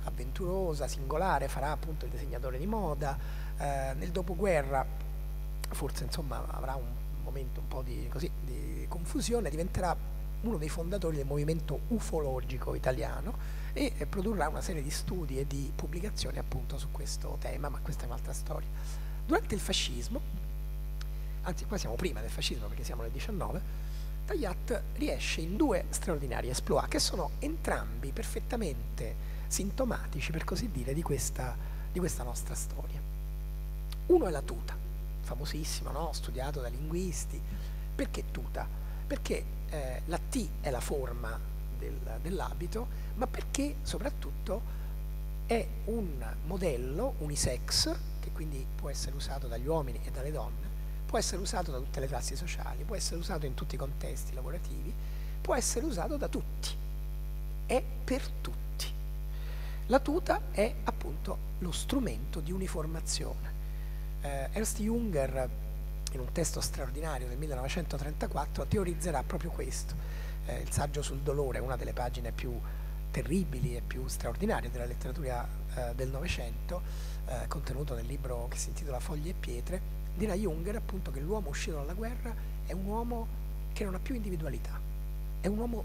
avventurosa, singolare, farà appunto il disegnatore di moda, nel dopoguerra forse insomma avrà un momento un po' di confusione, diventerà uno dei fondatori del movimento ufologico italiano e produrrà una serie di studi e di pubblicazioni appunto su questo tema, ma questa è un'altra storia. Durante il fascismo, anzi qua siamo prima del fascismo perché siamo nel 19, Tagliat riesce in 2 straordinari exploit che sono entrambi perfettamente sintomatici, per così dire, di questa nostra storia. Uno è la tuta, famosissimo, no? Studiato da linguisti. Perché tuta? Perché la T è la forma dell'abito, ma perché soprattutto è un modello unisex, che quindi può essere usato dagli uomini e dalle donne, può essere usato da tutte le classi sociali, può essere usato in tutti i contesti lavorativi, può essere usato da tutti, è per tutti. La tuta è appunto lo strumento di uniformazione. Ernst Junger, in un testo straordinario del 1934, teorizzerà proprio questo. Il saggio sul dolore è una delle pagine più terribili e più straordinarie della letteratura del Novecento, contenuto nel libro che si intitola Foglie e pietre. Dirà Junger appunto che l'uomo uscito dalla guerra è un uomo che non ha più individualità, è un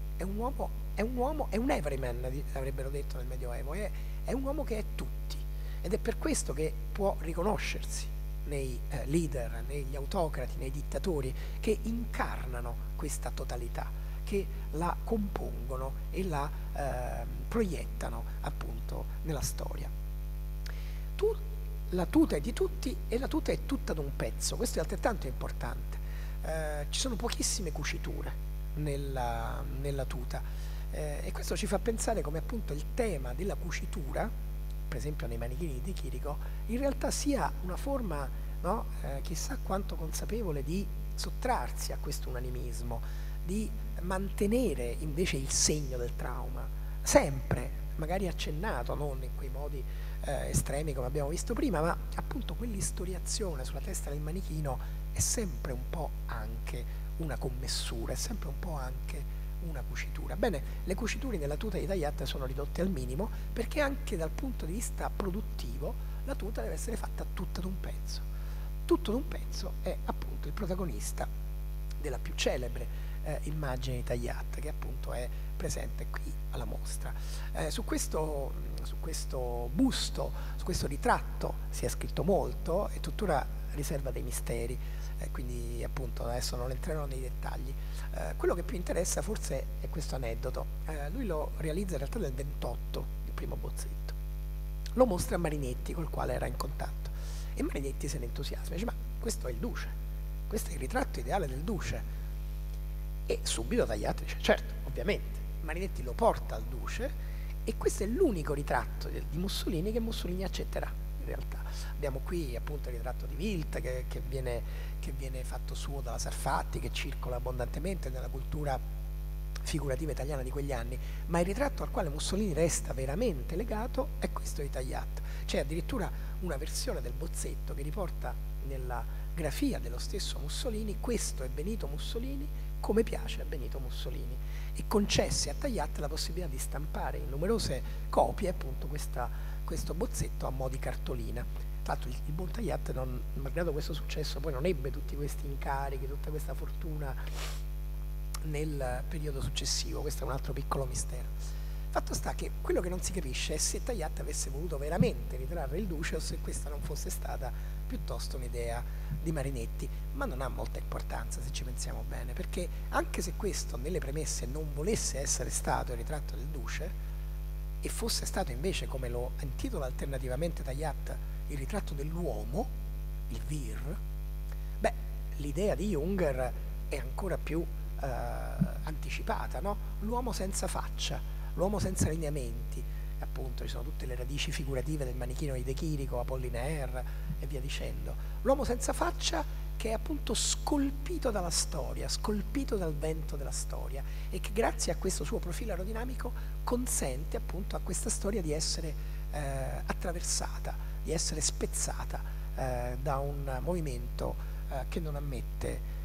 everyman, avrebbero detto nel Medioevo, è un uomo che è tutti, ed è per questo che può riconoscersi nei leader, negli autocrati, nei dittatori che incarnano questa totalità, che la compongono e la proiettano appunto nella storia. La tuta è di tutti e la tuta è tutta d'un pezzo, questo è altrettanto importante. Ci sono pochissime cuciture nella tuta e questo ci fa pensare come appunto il tema della cucitura, per esempio nei manichini di Chirico, in realtà sia una forma, no, chissà quanto consapevole di sottrarsi a questo unanimismo, di mantenere invece il segno del trauma, sempre, magari accennato, non in quei modi estremi come abbiamo visto prima, ma appunto quell'istoriazione sulla testa del manichino è sempre un po' anche una commessura, è sempre un po' anche una cucitura. Bene, le cuciture nella tuta di Tagliat sono ridotte al minimo perché anche dal punto di vista produttivo la tuta deve essere fatta tutta d'un pezzo. Tutto d'un pezzo è appunto il protagonista della più celebre immagine di Tagliat, che appunto è presente qui alla mostra. Su questo busto, su questo ritratto si è scritto molto e tuttora riserva dei misteri, quindi appunto adesso non entrerò nei dettagli. Quello che più interessa forse è questo aneddoto. Lui lo realizza in realtà nel 28, il primo bozzetto. Lo mostra a Marinetti, col quale era in contatto, e Marinetti se ne entusiasma, dice: ma questo è il Duce, questo è il ritratto ideale del Duce. E subito Tagliat dice: certo, ovviamente. Marinetti lo porta al Duce e questo è l'unico ritratto di Mussolini che Mussolini accetterà. In realtà abbiamo qui appunto il ritratto di Wilt che viene fatto suo dalla Sarfatti, che circola abbondantemente nella cultura figurativa italiana di quegli anni, ma il ritratto al quale Mussolini resta veramente legato è questo di Tagliat. C'è addirittura una versione del bozzetto che riporta nella grafia dello stesso Mussolini: questo è Benito Mussolini come piace a Benito Mussolini, e concesse a Tagliat la possibilità di stampare in numerose copie appunto questo bozzetto a mo' di cartolina. Tra l'altro il buon Tagliat, malgrado questo successo, poi non ebbe tutti questi incarichi, tutta questa fortuna nel periodo successivo. Questo è un altro piccolo mistero. Fatto sta che quello che non si capisce è se Tagliat avesse voluto veramente ritrarre il Duce o se questa non fosse stata piuttosto un'idea di Marinetti, ma non ha molta importanza se ci pensiamo bene, perché anche se questo nelle premesse non volesse essere stato il ritratto del Duce e fosse stato invece, come lo intitola alternativamente Tagliat, il ritratto dell'uomo, il Vir, beh, l'idea di Junger è ancora più anticipata, no? L'uomo senza faccia, l'uomo senza lineamenti, appunto ci sono tutte le radici figurative del manichino di De Chirico, Apollinaire e via dicendo. L'uomo senza faccia che è appunto scolpito dalla storia, scolpito dal vento della storia, e che grazie a questo suo profilo aerodinamico consente appunto a questa storia di essere attraversata, di essere spezzata da un movimento che non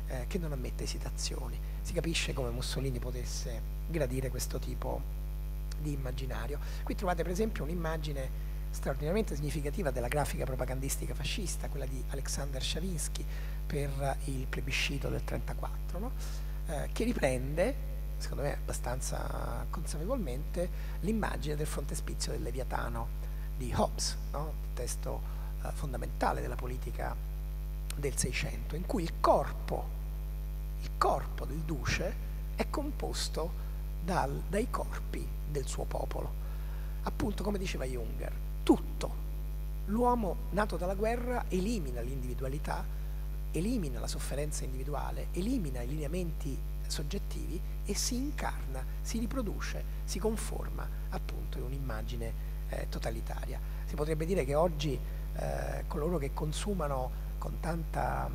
ammette esitazioni. Si capisce come Mussolini potesse gradire questo tipo di immaginario. Qui trovate per esempio un'immagine straordinariamente significativa della grafica propagandistica fascista, quella di Alexander Chavinsky per il plebiscito del 1934, no? Che riprende, secondo me abbastanza consapevolmente, l'immagine del frontespizio del Leviatano di Hobbes, no? Testo fondamentale della politica del Seicento, in cui il corpo del duce è composto dai corpi del suo popolo. Appunto, come diceva Junger, tutto. L'uomo nato dalla guerra elimina l'individualità, elimina la sofferenza individuale, elimina i lineamenti soggettivi e si incarna, si riproduce, si conforma appunto in un'immagine totalitaria. Si potrebbe dire che oggi coloro che consumano con tanta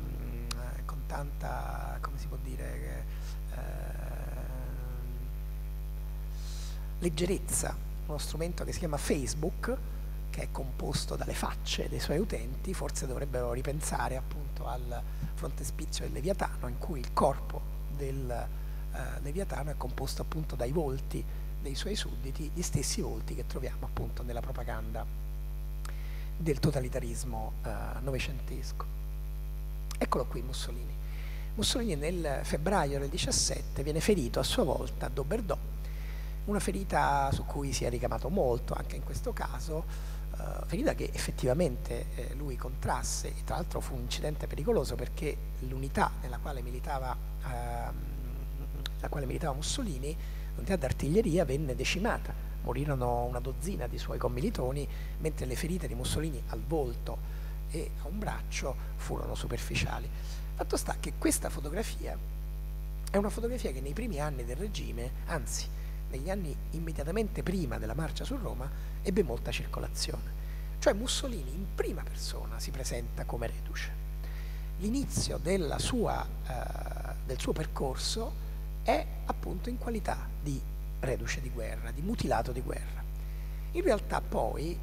come si può dire, leggerezza, uno strumento che si chiama Facebook, che è composto dalle facce dei suoi utenti, forse dovrebbero ripensare appunto al frontespizio del Leviatano, in cui il corpo del Leviatano è composto appunto dai volti dei suoi sudditi, gli stessi volti che troviamo appunto nella propaganda del totalitarismo novecentesco. Eccolo qui Mussolini. Mussolini nel febbraio del 17 viene ferito a sua volta a Doberdò, una ferita su cui si è ricamato molto anche in questo caso, ferita che effettivamente lui contrasse, e tra l'altro fu un incidente pericoloso perché l'unità nella quale militava Mussolini, l'unità d'artiglieria, venne decimata, morirono una dozzina di suoi commilitoni, mentre le ferite di Mussolini al volto e a un braccio furono superficiali. Fatto sta che questa fotografia è una fotografia che nei primi anni del regime, anzi negli anni immediatamente prima della marcia su Roma, ebbe molta circolazione. Cioè Mussolini in prima persona si presenta come reduce. L'inizio del suo percorso è appunto in qualità di reduce di guerra, di mutilato di guerra. In realtà poi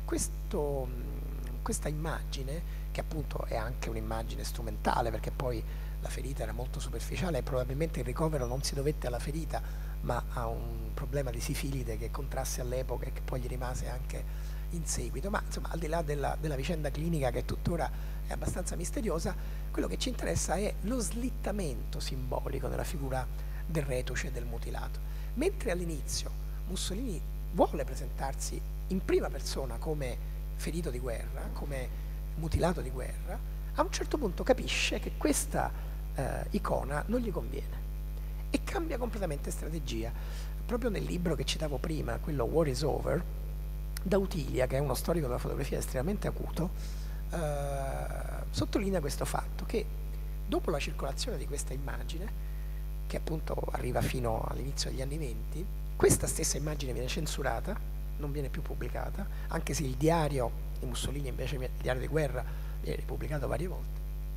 questa immagine, che appunto è anche un'immagine strumentale perché poi la ferita era molto superficiale e probabilmente il ricovero non si dovette alla ferita ma a un problema di sifilide che contrasse all'epoca e che poi gli rimase anche in seguito, ma insomma al di là della vicenda clinica che tuttora è abbastanza misteriosa, quello che ci interessa è lo slittamento simbolico nella figura del reduce e del mutilato. Mentre all'inizio Mussolini vuole presentarsi in prima persona come ferito di guerra, come mutilato di guerra, a un certo punto capisce che questa icona non gli conviene e cambia completamente strategia. Proprio nel libro che citavo prima, quello War is Over, Dautilia, che è uno storico della fotografia estremamente acuto, sottolinea questo fatto, che dopo la circolazione di questa immagine, che appunto arriva fino all'inizio degli anni 20, questa stessa immagine viene censurata, non viene più pubblicata, anche se il diario di Mussolini, invece il diario di guerra, viene pubblicato varie volte.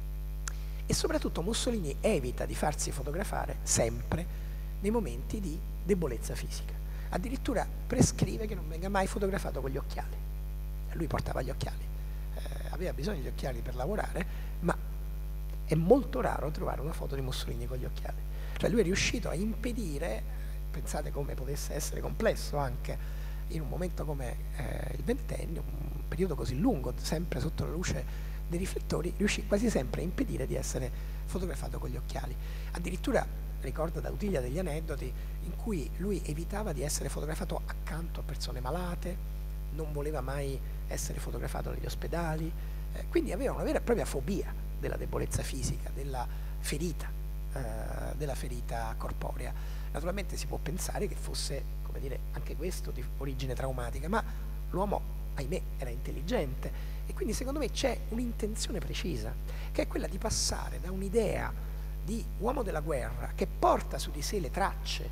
E soprattutto Mussolini evita di farsi fotografare sempre nei momenti di debolezza fisica. Addirittura prescrive che non venga mai fotografato con gli occhiali. Lui portava gli occhiali, aveva bisogno degli occhiali per lavorare, ma è molto raro trovare una foto di Mussolini con gli occhiali. Cioè lui è riuscito a impedire, pensate come potesse essere complesso anche in un momento come il ventennio, un periodo così lungo, sempre sotto la luce dei riflettori, riuscì quasi sempre a impedire di essere fotografato con gli occhiali. Addirittura ricorda Dautilia degli aneddoti in cui lui evitava di essere fotografato accanto a persone malate, non voleva mai essere fotografato negli ospedali, quindi aveva una vera e propria fobia della debolezza fisica, della ferita corporea. Naturalmente si può pensare che fosse, come dire, anche questo di origine traumatica, ma l'uomo, ahimè, era intelligente e quindi secondo me c'è un'intenzione precisa, che è quella di passare da un'idea di uomo della guerra che porta su di sé le tracce,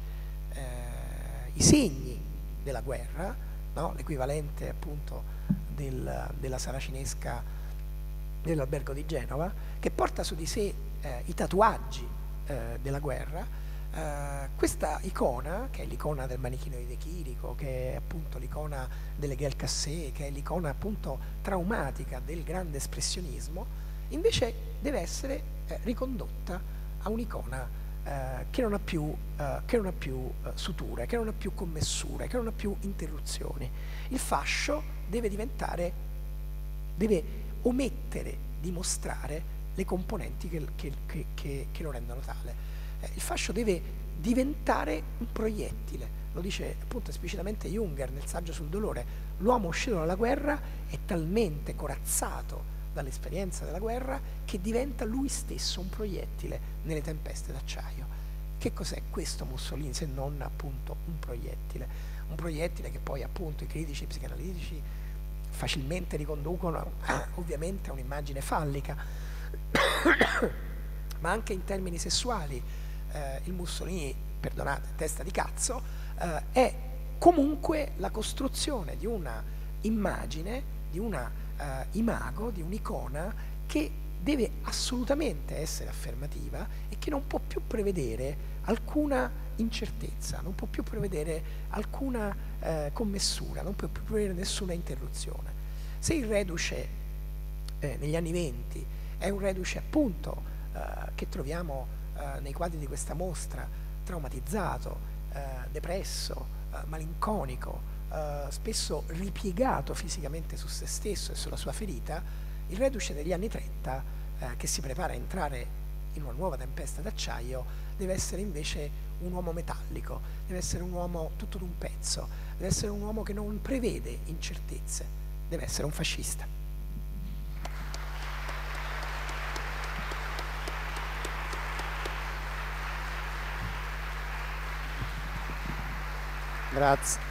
i segni della guerra, no? L'equivalente appunto della saracinesca dell'albergo di Genova, che porta su di sé i tatuaggi della guerra. Questa icona, che è l'icona del manichino di De Chirico, che è appunto l'icona delle Guerre Cassée, che è l'icona appunto traumatica del grande espressionismo, invece deve essere ricondotta a un'icona che non ha più suture, che non ha più commessure, che non ha più interruzioni. Il fascio deve omettere di mostrare le componenti che lo rendono tale. Il fascio deve diventare un proiettile, lo dice appunto esplicitamente Junger nel saggio sul dolore. L'uomo uscito dalla guerra è talmente corazzato dall'esperienza della guerra che diventa lui stesso un proiettile nelle tempeste d'acciaio. Che cos'è questo Mussolini se non appunto un proiettile? Un proiettile che poi appunto i critici psicanalitici facilmente riconducono ovviamente a un'immagine fallica, ma anche in termini sessuali il Mussolini, perdonate, testa di cazzo, è comunque la costruzione di una immagine, di una imago, di un'icona che deve assolutamente essere affermativa e che non può più prevedere alcuna incertezza, non può più prevedere alcuna commessura, non può più prevedere nessuna interruzione. Se il reduce negli anni *20* è un reduce appunto che troviamo nei quadri di questa mostra, traumatizzato, depresso, malinconico, spesso ripiegato fisicamente su se stesso e sulla sua ferita, il reduce degli anni 30 che si prepara a entrare in una nuova tempesta d'acciaio deve essere invece un uomo metallico, deve essere un uomo tutto d'un pezzo, deve essere un uomo che non prevede incertezze, deve essere un fascista. Grazie.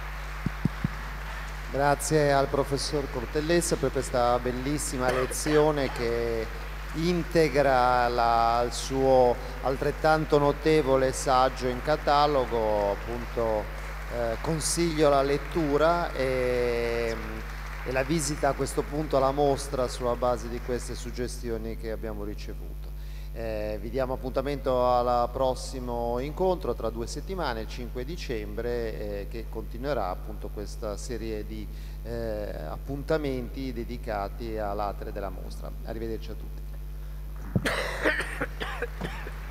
Grazie al professor Cortellessa per questa bellissima lezione che integra il suo altrettanto notevole saggio in catalogo. Appunto consiglio la lettura e la visita a questo punto alla mostra sulla base di queste suggestioni che abbiamo ricevuto. Vi diamo appuntamento al prossimo incontro tra 2 settimane, il 5 dicembre, che continuerà appunto questa serie di appuntamenti dedicati all'atere della mostra. Arrivederci a tutti.